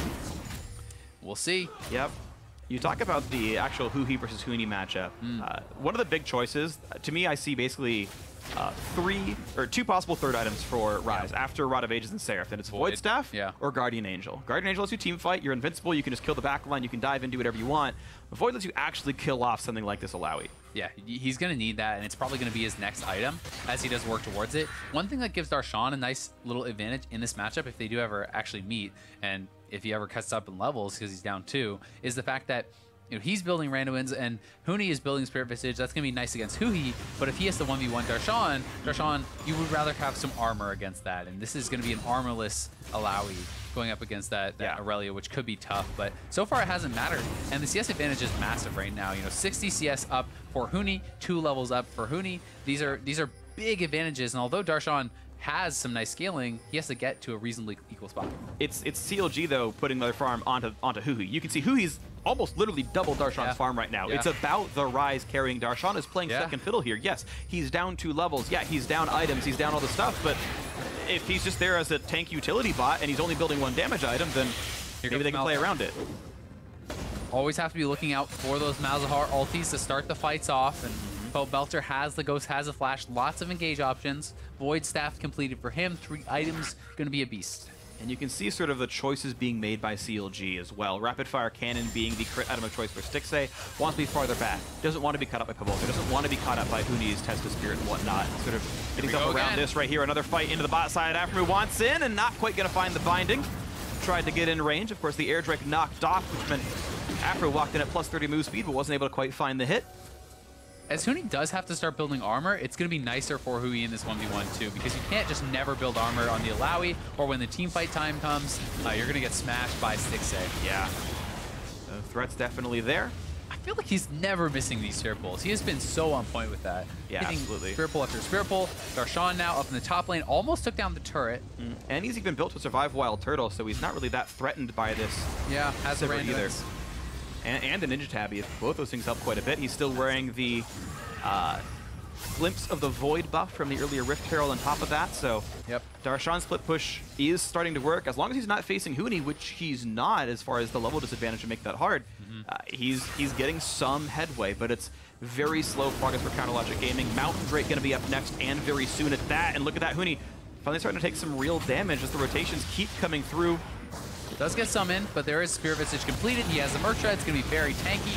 We'll see. Yep. You talk about the actual Huhi versus Huni matchup. Mm. Uh, one of the big choices, to me, I see basically uh, three or two possible third items for Ryze yeah. after Rod of Ages and Seraph. And it's Void, Void Staff yeah. or Guardian Angel. Guardian Angel lets you team fight. You're invincible. You can just kill the back line. You can dive and do whatever you want. Void lets you actually kill off something like this Illaoi. Yeah, he's going to need that, and it's probably going to be his next item as he does work towards it. One thing that gives Darshan a nice little advantage in this matchup, if they do ever actually meet, and if he ever cuts up in levels because he's down two, is the fact that you know, he's building Randuin's and Huni is building Spirit Visage. That's going to be nice against Huhi, but if he has to one v one Darshan, Darshan, you would rather have some armor against that, and this is going to be an armorless Illaoi going up against that, that yeah. Aurelia, which could be tough, but so far it hasn't mattered. And the C S advantage is massive right now. You know, sixty C S up for Huni, two levels up for Huni. These are these are big advantages, and although Darshan has some nice scaling, he has to get to a reasonably equal spot. It's it's C L G though putting their farm onto onto Huhi. You can see Huhi's almost literally double Darshan's yeah. farm right now. Yeah. It's about the Ryze carrying. Darshan is playing yeah. second fiddle here. Yes, he's down two levels. Yeah, he's down items. He's down all the stuff, but if he's just there as a tank utility bot and he's only building one damage item, then Here maybe they can play around it. Always have to be looking out for those Malzahar ultis to start the fights off, and Poe Belter has the Ghost, has a flash, lots of engage options. Void Staff completed for him, three items, gonna be a beast. And you can see sort of the choices being made by C L G as well. Rapid Fire Cannon being the crit item of choice for Stixxay, wants to be farther back, doesn't want to be caught up by Pavolta, doesn't want to be caught up by Huni's Test of Spirit and whatnot. Sort of getting up around this right here. Another fight into the bot side. Aphromoo wants in and not quite going to find the binding. Tried to get in range. Of course, the air drake knocked off, which meant Aphro walked in at plus thirty move speed, but wasn't able to quite find the hit. As Huni does have to start building armor, it's going to be nicer for Huhi in this one v one too, because you can't just never build armor on the Illaoi, or when the team fight time comes, uh, you're going to get smashed by Stixxay. Yeah. The threat's definitely there. I feel like he's never missing these Spirit Pulls. He has been so on point with that. Yeah, Hitting absolutely. Spirit Pull after Spirit Pull. Darshan now up in the top lane, almost took down the turret. Mm. And he's even built to survive Wild Turtle, so he's not really that threatened by this. Yeah, has a range either. And, and the Ninja Tabby, both those things help quite a bit. He's still wearing the uh, glimpse of the Void buff from the earlier Rift Herald on top of that, so yep. Darshan's split push is starting to work. As long as he's not facing Huni, which he's not as far as the level disadvantage to make that hard, mm-hmm. uh, he's he's getting some headway, but it's very slow progress for Counter Logic Gaming. Mountain Drake going to be up next and very soon at that, and look at that, Huni finally starting to take some real damage as the rotations keep coming through. Does get some in, but there is Spirit Visage completed. He has the Merc Tread. It's going to be very tanky.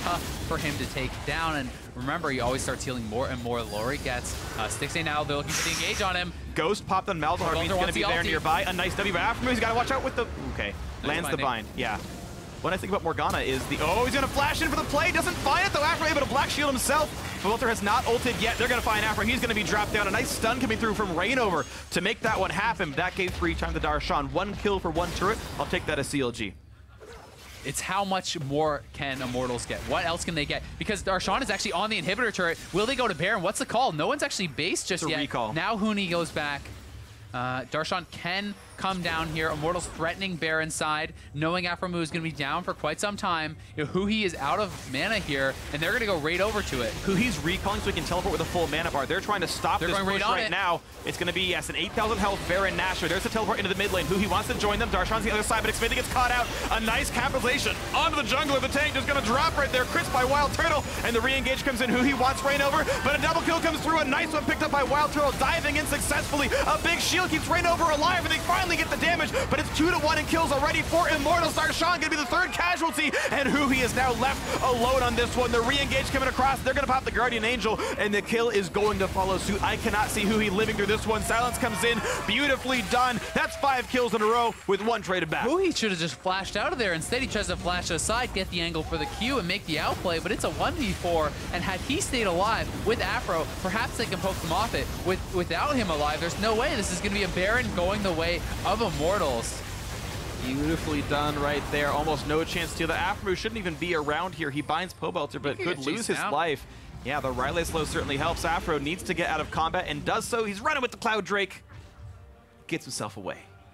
tough for him to take down. And remember, he always starts healing more and more the lower he gets. Uh, Stixxay now, they're looking for the engage on him. Ghost popped on Malzahar. He's going to be there nearby. A nice W by Aphromoo. He's got to watch out with the... Okay. Lands the bind. Yeah. What I think about Morgana is the... Oh, he's going to flash in for the play. Doesn't find it, though. Aphromoo able to black shield himself. Welter has not ulted yet. They're going to find Aphromoo. He's going to be dropped down. A nice stun coming through from Reignover to make that one happen. That gave free time to Darshan. One kill for one turret. I'll take that as C L G. It's how much more can Immortals get? What else can they get? Because Darshan is actually on the inhibitor turret. Will they go to Baron? What's the call? No one's actually based just it's a yet. Recall. Now Huni goes back. Uh, Darshan can come down here. Immortals threatening Baron side, knowing Aphromoo is going to be down for quite some time. You know, Huhi is out of mana here, and they're going to go right over to it. Huhi's recalling so he can teleport with a full mana bar. They're trying to stop they're this push right, right now. It's going to be, yes, an eight thousand health Baron Nashor. There's a teleport into the mid lane. Huhi wants to join them. Darshan's the other side, but Xfinity gets caught out. A nice capitalization onto the jungler. The tank just going to drop right there. Crits by Wild Turtle, and the re-engage comes in. Huhi wants Reignover, but a double kill comes through. A nice one picked up by Wild Turtle, diving in successfully. A big shield keeps Reignover alive, and they finally get the damage, but it's two to one in kills already for Immortals. Darshan going to be the third casualty, and Huhi is now left alone on this one. The re-engage coming across. They're going to pop the Guardian Angel, and the kill is going to follow suit. I cannot see Huhi living through this one. Silence comes in. Beautifully done. That's five kills in a row with one traded back. Huhi should have just flashed out of there. Instead, he tries to flash aside, get the angle for the Q, and make the outplay, but it's a one v four, and had he stayed alive with Afro, perhaps they can poke them off it. With, without him alive, there's no way. This is going to be a Baron going the way of Immortals. Beautifully done right there. Almost no chance to. The Aphromoo shouldn't even be around here. He binds Pobelter, but could lose his out. life. Yeah, the Rylai slow certainly helps. Afro needs to get out of combat and does so. He's running with the Cloud Drake. Gets himself away.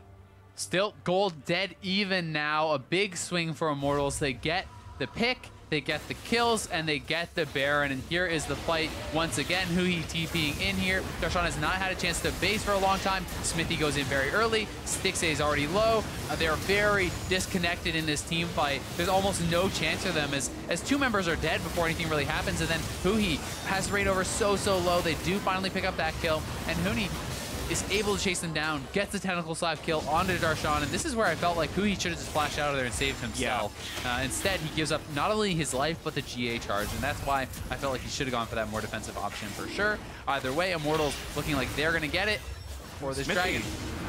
Still gold dead even now. A big swing for Immortals. They get the pick, they get the kills, and they get the Baron. And here is the fight once again. Huhi TPing in here. Darshan has not had a chance to base for a long time. Smithy goes in very early. Stixxay is already low. Uh, they're very disconnected in this team fight. There's almost no chance for them as, as two members are dead before anything really happens. And then Huhi has Reignover so, so low. They do finally pick up that kill. And Huhi is able to chase them down, gets the tentacle slap kill onto Darshan, and this is where I felt like Huhi should have just flashed out of there and saved himself. Yeah. Uh, instead, he gives up not only his life, but the G A charge, and that's why I felt like he should have gone for that more defensive option for sure. Either way, Immortals looking like they're going to get it for this Smithy dragon.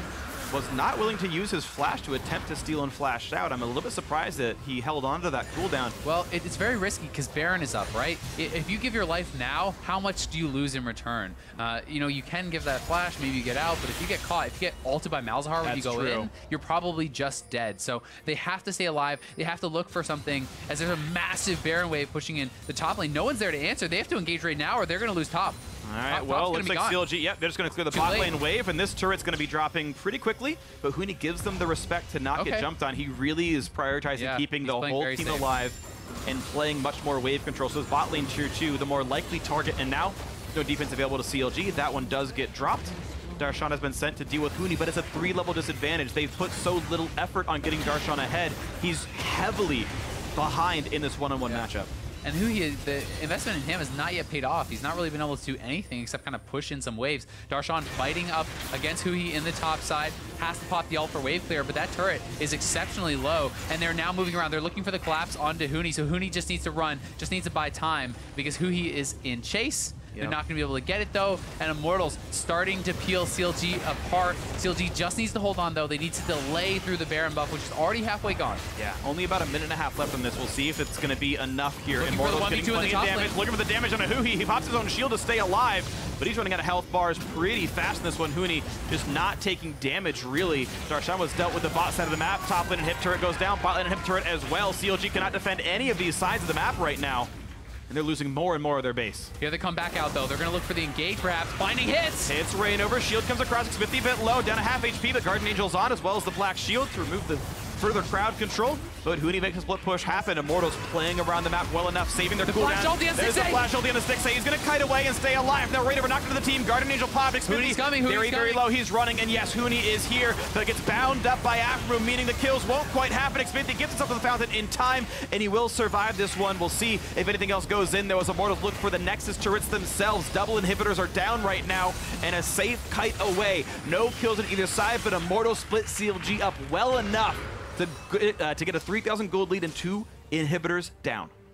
was not willing to use his flash to attempt to steal and flash out. I'm a little bit surprised that he held on to that cooldown. Well, it, it's very risky because Baron is up, right? I, if you give your life now, how much do you lose in return? Uh, you know, you can give that flash, maybe you get out, but if you get caught, if you get ulted by Malzahar when you go true. in, you're probably just dead. So they have to stay alive. They have to look for something, as there's a massive Baron wave pushing in the top lane. No one's there to answer. They have to engage right now or they're going to lose top. All right, Top, well, looks like gone. C L G, yep, they're just going to clear the Too bot late. lane wave, and this turret's going to be dropping pretty quickly, but Huni gives them the respect to not Okay. get jumped on. He really is prioritizing Yeah, keeping he's the playing whole very team safe. alive and playing much more wave control. So his bot lane tier two, the more likely target, and now no defense available to C L G. That one does get dropped. Darshan has been sent to deal with Huni, but it's a three-level disadvantage. They've put so little effort on getting Darshan ahead. He's heavily behind in this one-on-one Yeah. matchup. And Huhi, the investment in him has not yet paid off. He's not really been able to do anything except kind of push in some waves. Darshan fighting up against Huhi in the top side, has to pop the ult for wave clear, but that turret is exceptionally low, and they're now moving around. They're looking for the collapse onto Huni, so Huni just needs to run, just needs to buy time, because Huhi is in chase. They're Yep. not going to be able to get it, though, and Immortals starting to peel C L G apart. C L G just needs to hold on, though. They need to delay through the Baron buff, which is already halfway gone. Yeah, only about a minute and a half left on this. We'll see if it's going to be enough here. Looking for the Immortals one v getting two in the plenty of top damage. lane. Looking for the damage on a Huhi. He pops his own shield to stay alive, but he's running out of health bars pretty fast in this one. Huni just not taking damage, really. Darshan was dealt with the bot side of the map. Top lane and hip turret goes down. Bot lane and hip turret as well. C L G cannot defend any of these sides of the map right now, and they're losing more and more of their base. Here they come back out, though. They're going to look for the engage, perhaps. Finding hits! Hits Reignover. Shield comes across. Xfinity a bit low, down a half H P, but Guardian Angel's on, as well as the Black Shield to remove the further crowd control. But Huni makes a split push happen. Immortals playing around the map well enough, saving their The cooldown. flash ulti on There's the Stixxay. flash ulti on the Stixxay. He's going to kite away and stay alive. Now Reignover knocked into the team. Guardian Angel popped. Xfinity Huni's coming, Huni's very, very coming. low. He's running, and yes, Huni is here, but gets bound up by Aphromoo, meaning the kills won't quite happen. Xfinity gets himself to the fountain in time, and he will survive this one. We'll see if anything else goes in. There was Immortals look for the Nexus turrets themselves. Double inhibitors are down right now, and a safe kite away. No kills on either side, but Immortals split C L G up well enough to, uh, to get a three thousand gold lead and two inhibitors down.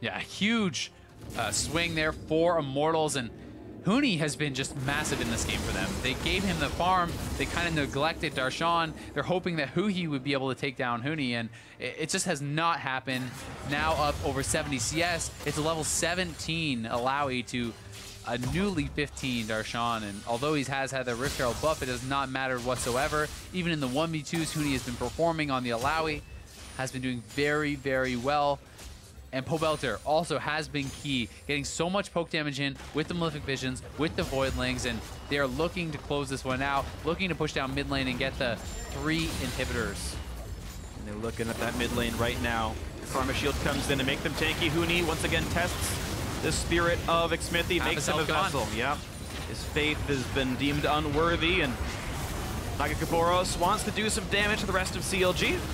Yeah, huge uh, swing there for Immortals, and Huni has been just massive in this game for them. They gave him the farm, they kind of neglected Darshan. They're hoping that Huhi would be able to take down Huni, and it, it just has not happened. Now up over seventy C S, it's a level seventeen Illaoi to a newly fifteen Darshan, and although he has had the Rift Herald buff, it does not matter whatsoever. Even in the one v twos, Huni has been performing on the Illaoi, has been doing very, very well. And Pobelter also has been key, getting so much poke damage in with the Malefic Visions, with the Voidlings, and they are looking to close this one out, looking to push down mid lane and get the three inhibitors. And they're looking at that mid lane right now. Karma Shield comes in to make them tanky. Huni once again tests the spirit of Xmithie, makes him a vessel. Yeah, his faith has been deemed unworthy, and Nagakoboros wants to do some damage to the rest of C L G.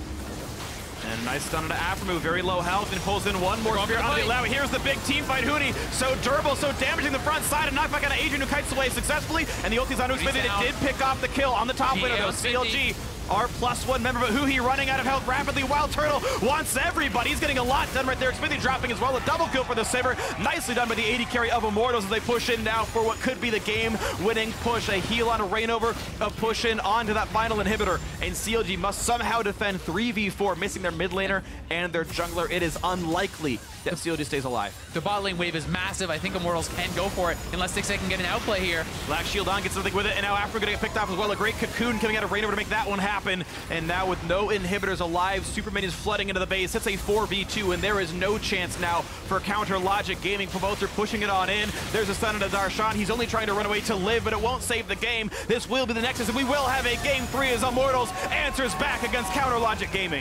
And a nice stun into Aphromoo, very low health, and pulls in one more Spirit out of the Illaoi. Here's the big team fight. Huni, so durable, so damaging the front side, and knocked back out of Adrian, who kites away successfully. And the ulti's on Xmithie. It did pick off the kill on the top laner, though. C L G, our plus one member, but Huhi running out of health rapidly. Wild Turtle wants everybody. He's getting a lot done right there. Xmithie dropping as well. A double kill for the Sivir. Nicely done by the A D carry of Immortals as they push in now for what could be the game-winning push. A heal on a Rainover, a push in onto that final inhibitor. And C L G must somehow defend three v four, missing their mid laner and their jungler. It is unlikely that C L G stays alive. The bot lane wave is massive. I think Immortals can go for it unless Stixxay can get an outplay here. Black Shield on, gets something with it, and now Afro gonna get picked off as well. A great cocoon coming out of Rainover to make that one happen. And now with no inhibitors alive, Superman is flooding into the base. It's a four v two, and there is no chance now for Counter Logic Gaming. Both are pushing it on in. There's a stun into Darshan. He's only trying to run away to live, but it won't save the game. This will be the Nexus, and we will have a game three as Immortals answers back against Counter Logic Gaming.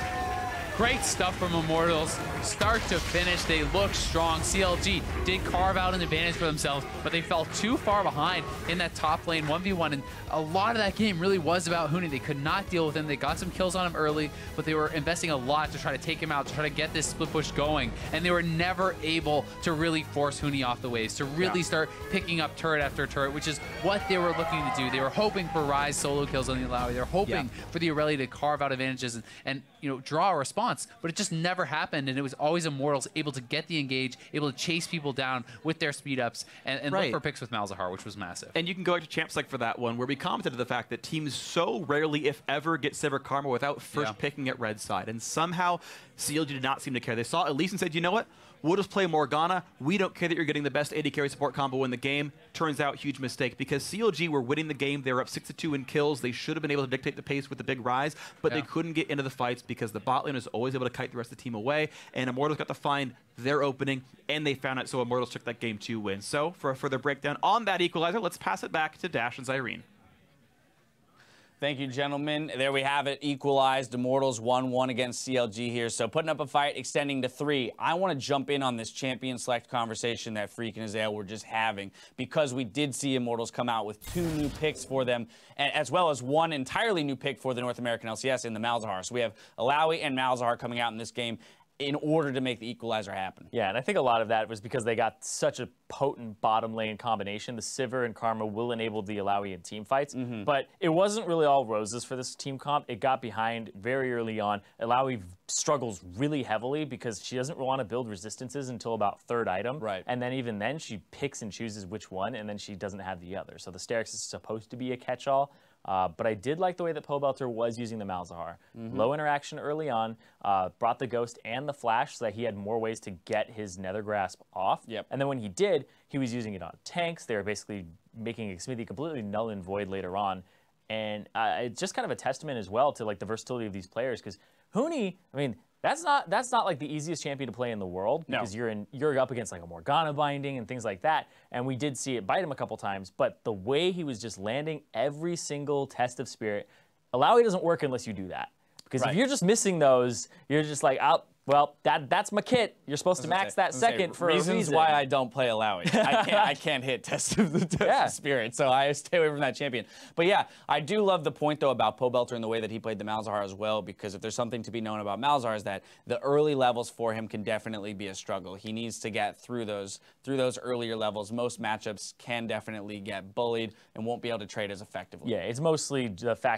Great stuff from Immortals. Start to finish, they look strong. C L G did carve out an advantage for themselves, but they fell too far behind in that top lane one v one, and a lot of that game really was about Huni. They could not deal with him. They got some kills on him early, but they were investing a lot to try to take him out, to try to get this split push going, and they were never able to really force Huni off the waves, to really yeah. start picking up turret after turret, which is what they were looking to do. They were hoping for Ryze solo kills on the Illaoi. They were hoping yeah. for the Irelia to carve out advantages and, and you know draw a response, but it just never happened, and it was always Immortals able to get the engage, able to chase people down with their speed ups, and, and right. look for picks with Malzahar, which was massive. And you can go back to Champ Select for that one, where we commented on the fact that teams so rarely, if ever, get Sivir Karma without first yeah. picking at red side, and somehow C L G did not seem to care. They saw Elise and said, you know what? We'll just play Morgana. We don't care that you're getting the best A D carry support combo in the game. Turns out, huge mistake, because C L G were winning the game. They were up six to two in kills. They should have been able to dictate the pace with the big Ryze, but yeah. they couldn't get into the fights because the bot lane is always able to kite the rest of the team away, and Immortals got to find their opening, and they found it, so Immortals took that game two win. So, for a further breakdown on that equalizer, let's pass it back to Dash and Zyrene. Thank you, gentlemen. There we have it. Equalized. Immortals one one against C L G here. So putting up a fight, extending to three. I want to jump in on this champion select conversation that Freak and Azael were just having, because we did see Immortals come out with two new picks for them, as well as one entirely new pick for the North American L C S in the Malzahar. So we have Illaoi and Malzahar coming out in this game in order to make the equalizer happen. Yeah, and I think a lot of that was because they got such a potent bottom lane combination. The Sivir and Karma will enable the Illaoi in team fights, mm-hmm. but it wasn't really all roses for this team comp. It got behind very early on. Illaoi struggles really heavily because she doesn't want to build resistances until about third item. Right. And then even then, she picks and chooses which one, and then she doesn't have the other. So the Sterak's is supposed to be a catch-all. Uh, but I did like the way that Pobelter was using the Malzahar. Mm-hmm. Low interaction early on, uh, brought the Ghost and the Flash so that he had more ways to get his Nether Grasp off. Yep. And then when he did, he was using it on tanks. They were basically making Xmithie completely null and void later on. And uh, it's just kind of a testament as well to like the versatility of these players, because Huni, I mean, That's not that's not like the easiest champion to play in the world, because no. you're in you're up against like a Morgana binding and things like that. And we did see it bite him a couple times, but the way he was just landing every single test of spirit, Illaoi doesn't work unless you do that. Because right. if you're just missing those, you're just like out. Well, that that's my kit. You're supposed to max say, that second say, for reasons a reason. why I don't play Illaoi. I can't I can't hit test of the test yeah. of spirit, so I stay away from that champion. But yeah, I do love the point though about Pobelter and the way that he played the Malzahar as well, because if there's something to be known about Malzahar is that the early levels for him can definitely be a struggle. He needs to get through those through those earlier levels. Most matchups can definitely get bullied and won't be able to trade as effectively. Yeah, it's mostly the fact that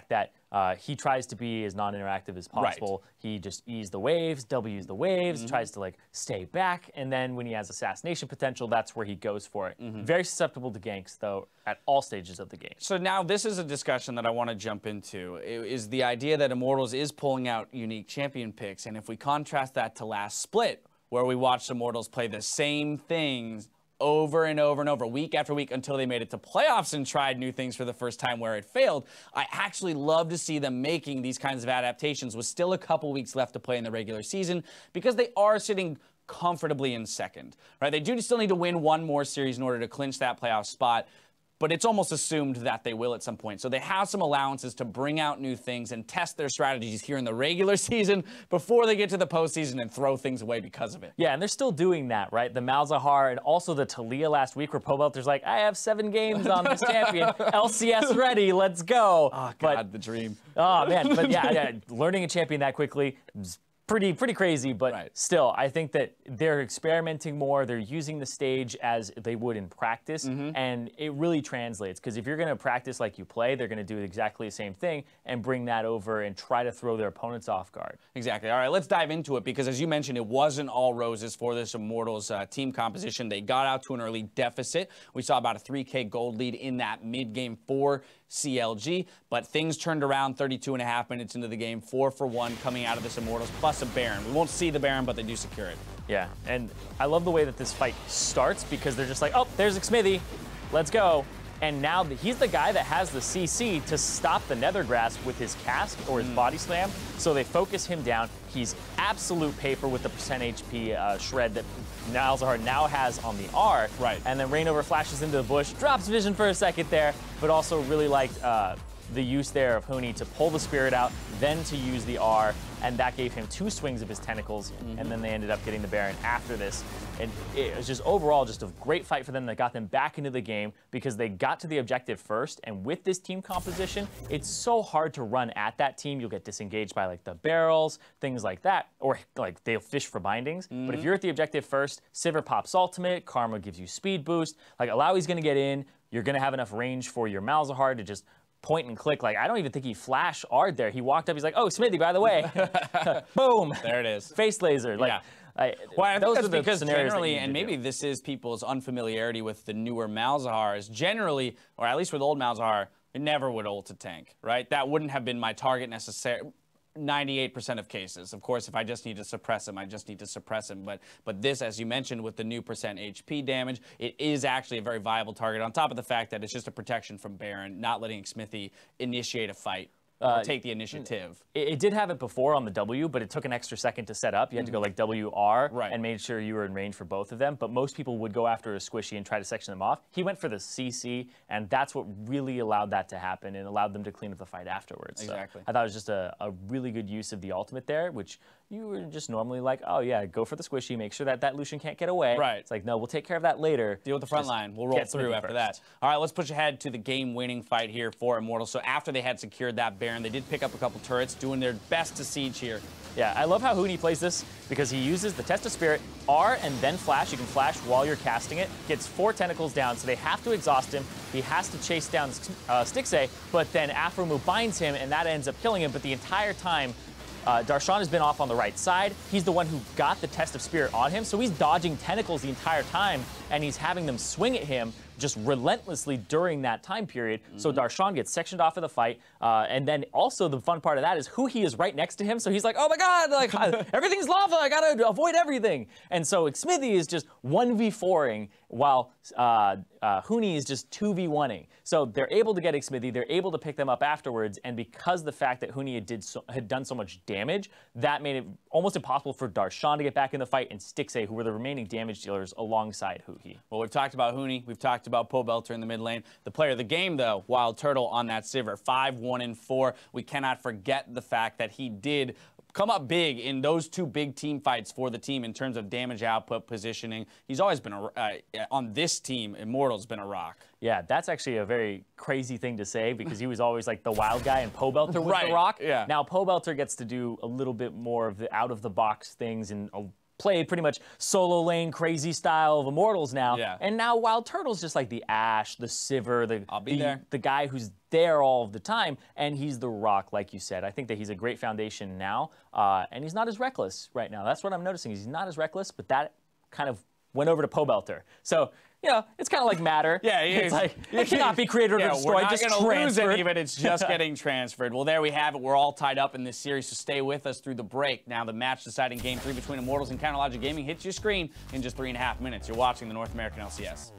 Uh, he tries to be as non-interactive as possible. Right. He just E's the waves, W's the waves, mm-hmm. tries to like stay back, and then when he has assassination potential, that's where he goes for it. Mm-hmm. Very susceptible to ganks, though, at all stages of the game. So now this is a discussion that I want to jump into, is the idea that Immortals is pulling out unique champion picks, and if we contrast that to last split, where we watched Immortals play the same things over and over and over, week after week, until they made it to playoffs and tried new things for the first time where it failed. I actually love to see them making these kinds of adaptations with still a couple weeks left to play in the regular season, because they are sitting comfortably in second, right? They do still need to win one more series in order to clinch that playoff spot, but it's almost assumed that they will at some point. So they have some allowances to bring out new things and test their strategies here in the regular season before they get to the postseason and throw things away because of it. Yeah, and they're still doing that, right? The Malzahar and also the Taliyah last week where Pobelter's like, I have seven games on this champion. L C S ready, let's go. Oh, God, but, the dream. Oh, man, but yeah, yeah, learning a champion that quickly, Pretty, pretty crazy, but right. still, I think that they're experimenting more. They're using the stage as they would in practice, mm-hmm. and it really translates. Because if you're going to practice like you play, they're going to do exactly the same thing and bring that over and try to throw their opponents off guard. Exactly. All right, let's dive into it, because as you mentioned, it wasn't all roses for this Immortals uh, team composition. They got out to an early deficit. We saw about a three K gold lead in that mid-game for C L G, but things turned around thirty-two and a half minutes into the game, four for one coming out of this Immortals, plus a Baron. We won't see the Baron, but they do secure it. Yeah, and I love the way that this fight starts, because they're just like, oh, there's Xmithie, let's go. And now the, he's the guy that has the C C to stop the Nethergrasp with his cast or his mm. body slam, so they focus him down. He's absolute paper with the percent H P uh, shred that Malzahar now has on the R. Right. And then Reignover flashes into the bush, drops vision for a second there, but also really liked uh, the use there of Huni to pull the Spirit out, then to use the R, and that gave him two swings of his tentacles, mm-hmm. and then they ended up getting the Baron after this. And it was just overall just a great fight for them that got them back into the game, because they got to the objective first, and with this team composition, it's so hard to run at that team. You'll get disengaged by like the barrels, things like that, or like they'll fish for bindings. Mm-hmm. But if you're at the objective first, Sivir pops ultimate, Karma gives you speed boost, like Alawi's gonna get in, you're gonna have enough range for your Malzahar to just point and click. Like, I don't even think he flash Ard there. He walked up, he's like, oh, Xmithie, by the way. Boom. There it is. Face laser. Like, yeah. I, well, I think those that's are the because generally, and maybe do. this is people's unfamiliarity with the newer Malzahars, generally, or at least with old Malzahar, it never would ult a tank, right? That wouldn't have been my target necessarily. ninety-eight percent of cases. Of course, if I just need to suppress him, I just need to suppress him. But but this, as you mentioned, with the new percent H P damage, it is actually a very viable target, on top of the fact that it's just a protection from Baron, not letting Xmithie initiate a fight. Uh, take the initiative. It, it did have it before on the W, but it took an extra second to set up. You had to go like W R right. and made sure you were in range for both of them. But most people would go after a squishy and try to section them off. He went for the C C, and that's what really allowed that to happen and allowed them to clean up the fight afterwards. Exactly. So I thought it was just a, a really good use of the ultimate there, which you were just normally like, oh yeah, go for the squishy, make sure that that Lucian can't get away. Right. It's like, no, we'll take care of that later. Deal with the front just line. We'll roll through after first. that. All right, let's push ahead to the game-winning fight here for Immortals. So after they had secured that Baron, they did pick up a couple turrets, doing their best to siege here. Yeah, I love how Huni plays this, because he uses the Test of Spirit, R, and then flash. You can flash while you're casting it. Gets four tentacles down, so they have to exhaust him. He has to chase down uh, Stixxay, but then Aphromoo binds him, and that ends up killing him. But the entire time, uh, Darshan has been off on the right side. He's the one who got the Test of Spirit on him, so he's dodging tentacles the entire time, and he's having them swing at him just relentlessly during that time period. Mm-hmm. So Darshan gets sectioned off of the fight. Uh, and then also the fun part of that is Huhi is right next to him. So he's like, oh my God, like everything's lava. I gotta avoid everything. And so Xmithie is just one v four-ing while uh, uh, Huni is just two v one-ing. So they're able to get Xmithie. They're able to pick them up afterwards. And because the fact that Huni had, did so, had done so much damage, that made it almost impossible for Darshan to get back in the fight, and Stixxay, who were the remaining damage dealers alongside Huhi. Well, we've talked about Huni. We've talked about Pobelter in the mid lane. The player of the game, though, Wild Turtle on that Sivir, five, one, and four. We cannot forget the fact that he did come up big in those two big team fights for the team in terms of damage output, positioning. He's always been, a, uh, on this team, Immortal's been a rock. Yeah, that's actually a very crazy thing to say, because he was always like the wild guy and Pobelter was right. the rock. Yeah. Now Pobelter gets to do a little bit more of the out-of-the-box things and uh, play pretty much solo lane crazy style of Immortals now. Yeah. And now Wild Turtle's just like the Ashe, the Sivir, the, I'll be the, there. the guy who's there all of the time, and he's the rock, like you said. I think that he's a great foundation now, uh, and he's not as reckless right now. That's what I'm noticing. He's not as reckless, but that kind of went over to Pobelter. So, you know, it's kind of like Matter. Yeah, it's like it cannot be created or yeah, destroyed, we're not just gonna lose transferred. any, but it's just getting transferred. Well, there we have it. We're all tied up in this series, so stay with us through the break. Now, the match-deciding game three between Immortals and Counterlogic Gaming hits your screen in just three and a half minutes. You're watching the North American L C S.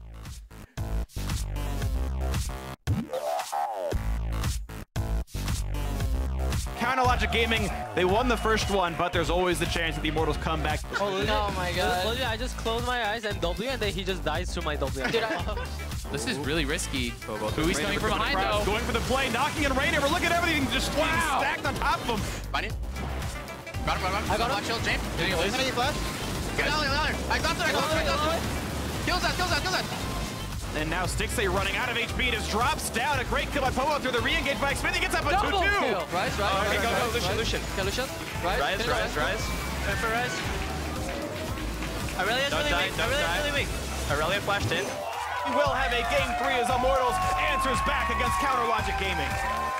Counterlogic Gaming, they won the first one, but there's always the chance that the Immortals come back. Oh, legit, Oh my god. legit, I just closed my eyes and W, and then he just dies to my W. Dude, I, This is really risky. Who's coming from behind, though. Going for the play, knocking and Rain over. Look at everything just being Wow. stacked on top of him. Find it. Got him, got him. I got him. Watch shield, James. Getting a laser. Get flash. Get down there, down there. I got there, I got there, I got there. Kills that, kills that, kills that. And now Stixxay running out of H P. Just drops down. A great kill by Pomo through the re-engage by Xmithie. Gets up a two Double two. kill. Rise, rise, Okay, rise, go, go, rise, Lucian, rise. Lucian. Okay, Lucian. Rise, Rise, finish rise, rise. Wait for rise. Aurelia is Don't really die, weak. don't Aurelia is die. really weak. Aurelia flashed in. We will have a game three as Immortals answers back against Counterlogic Gaming.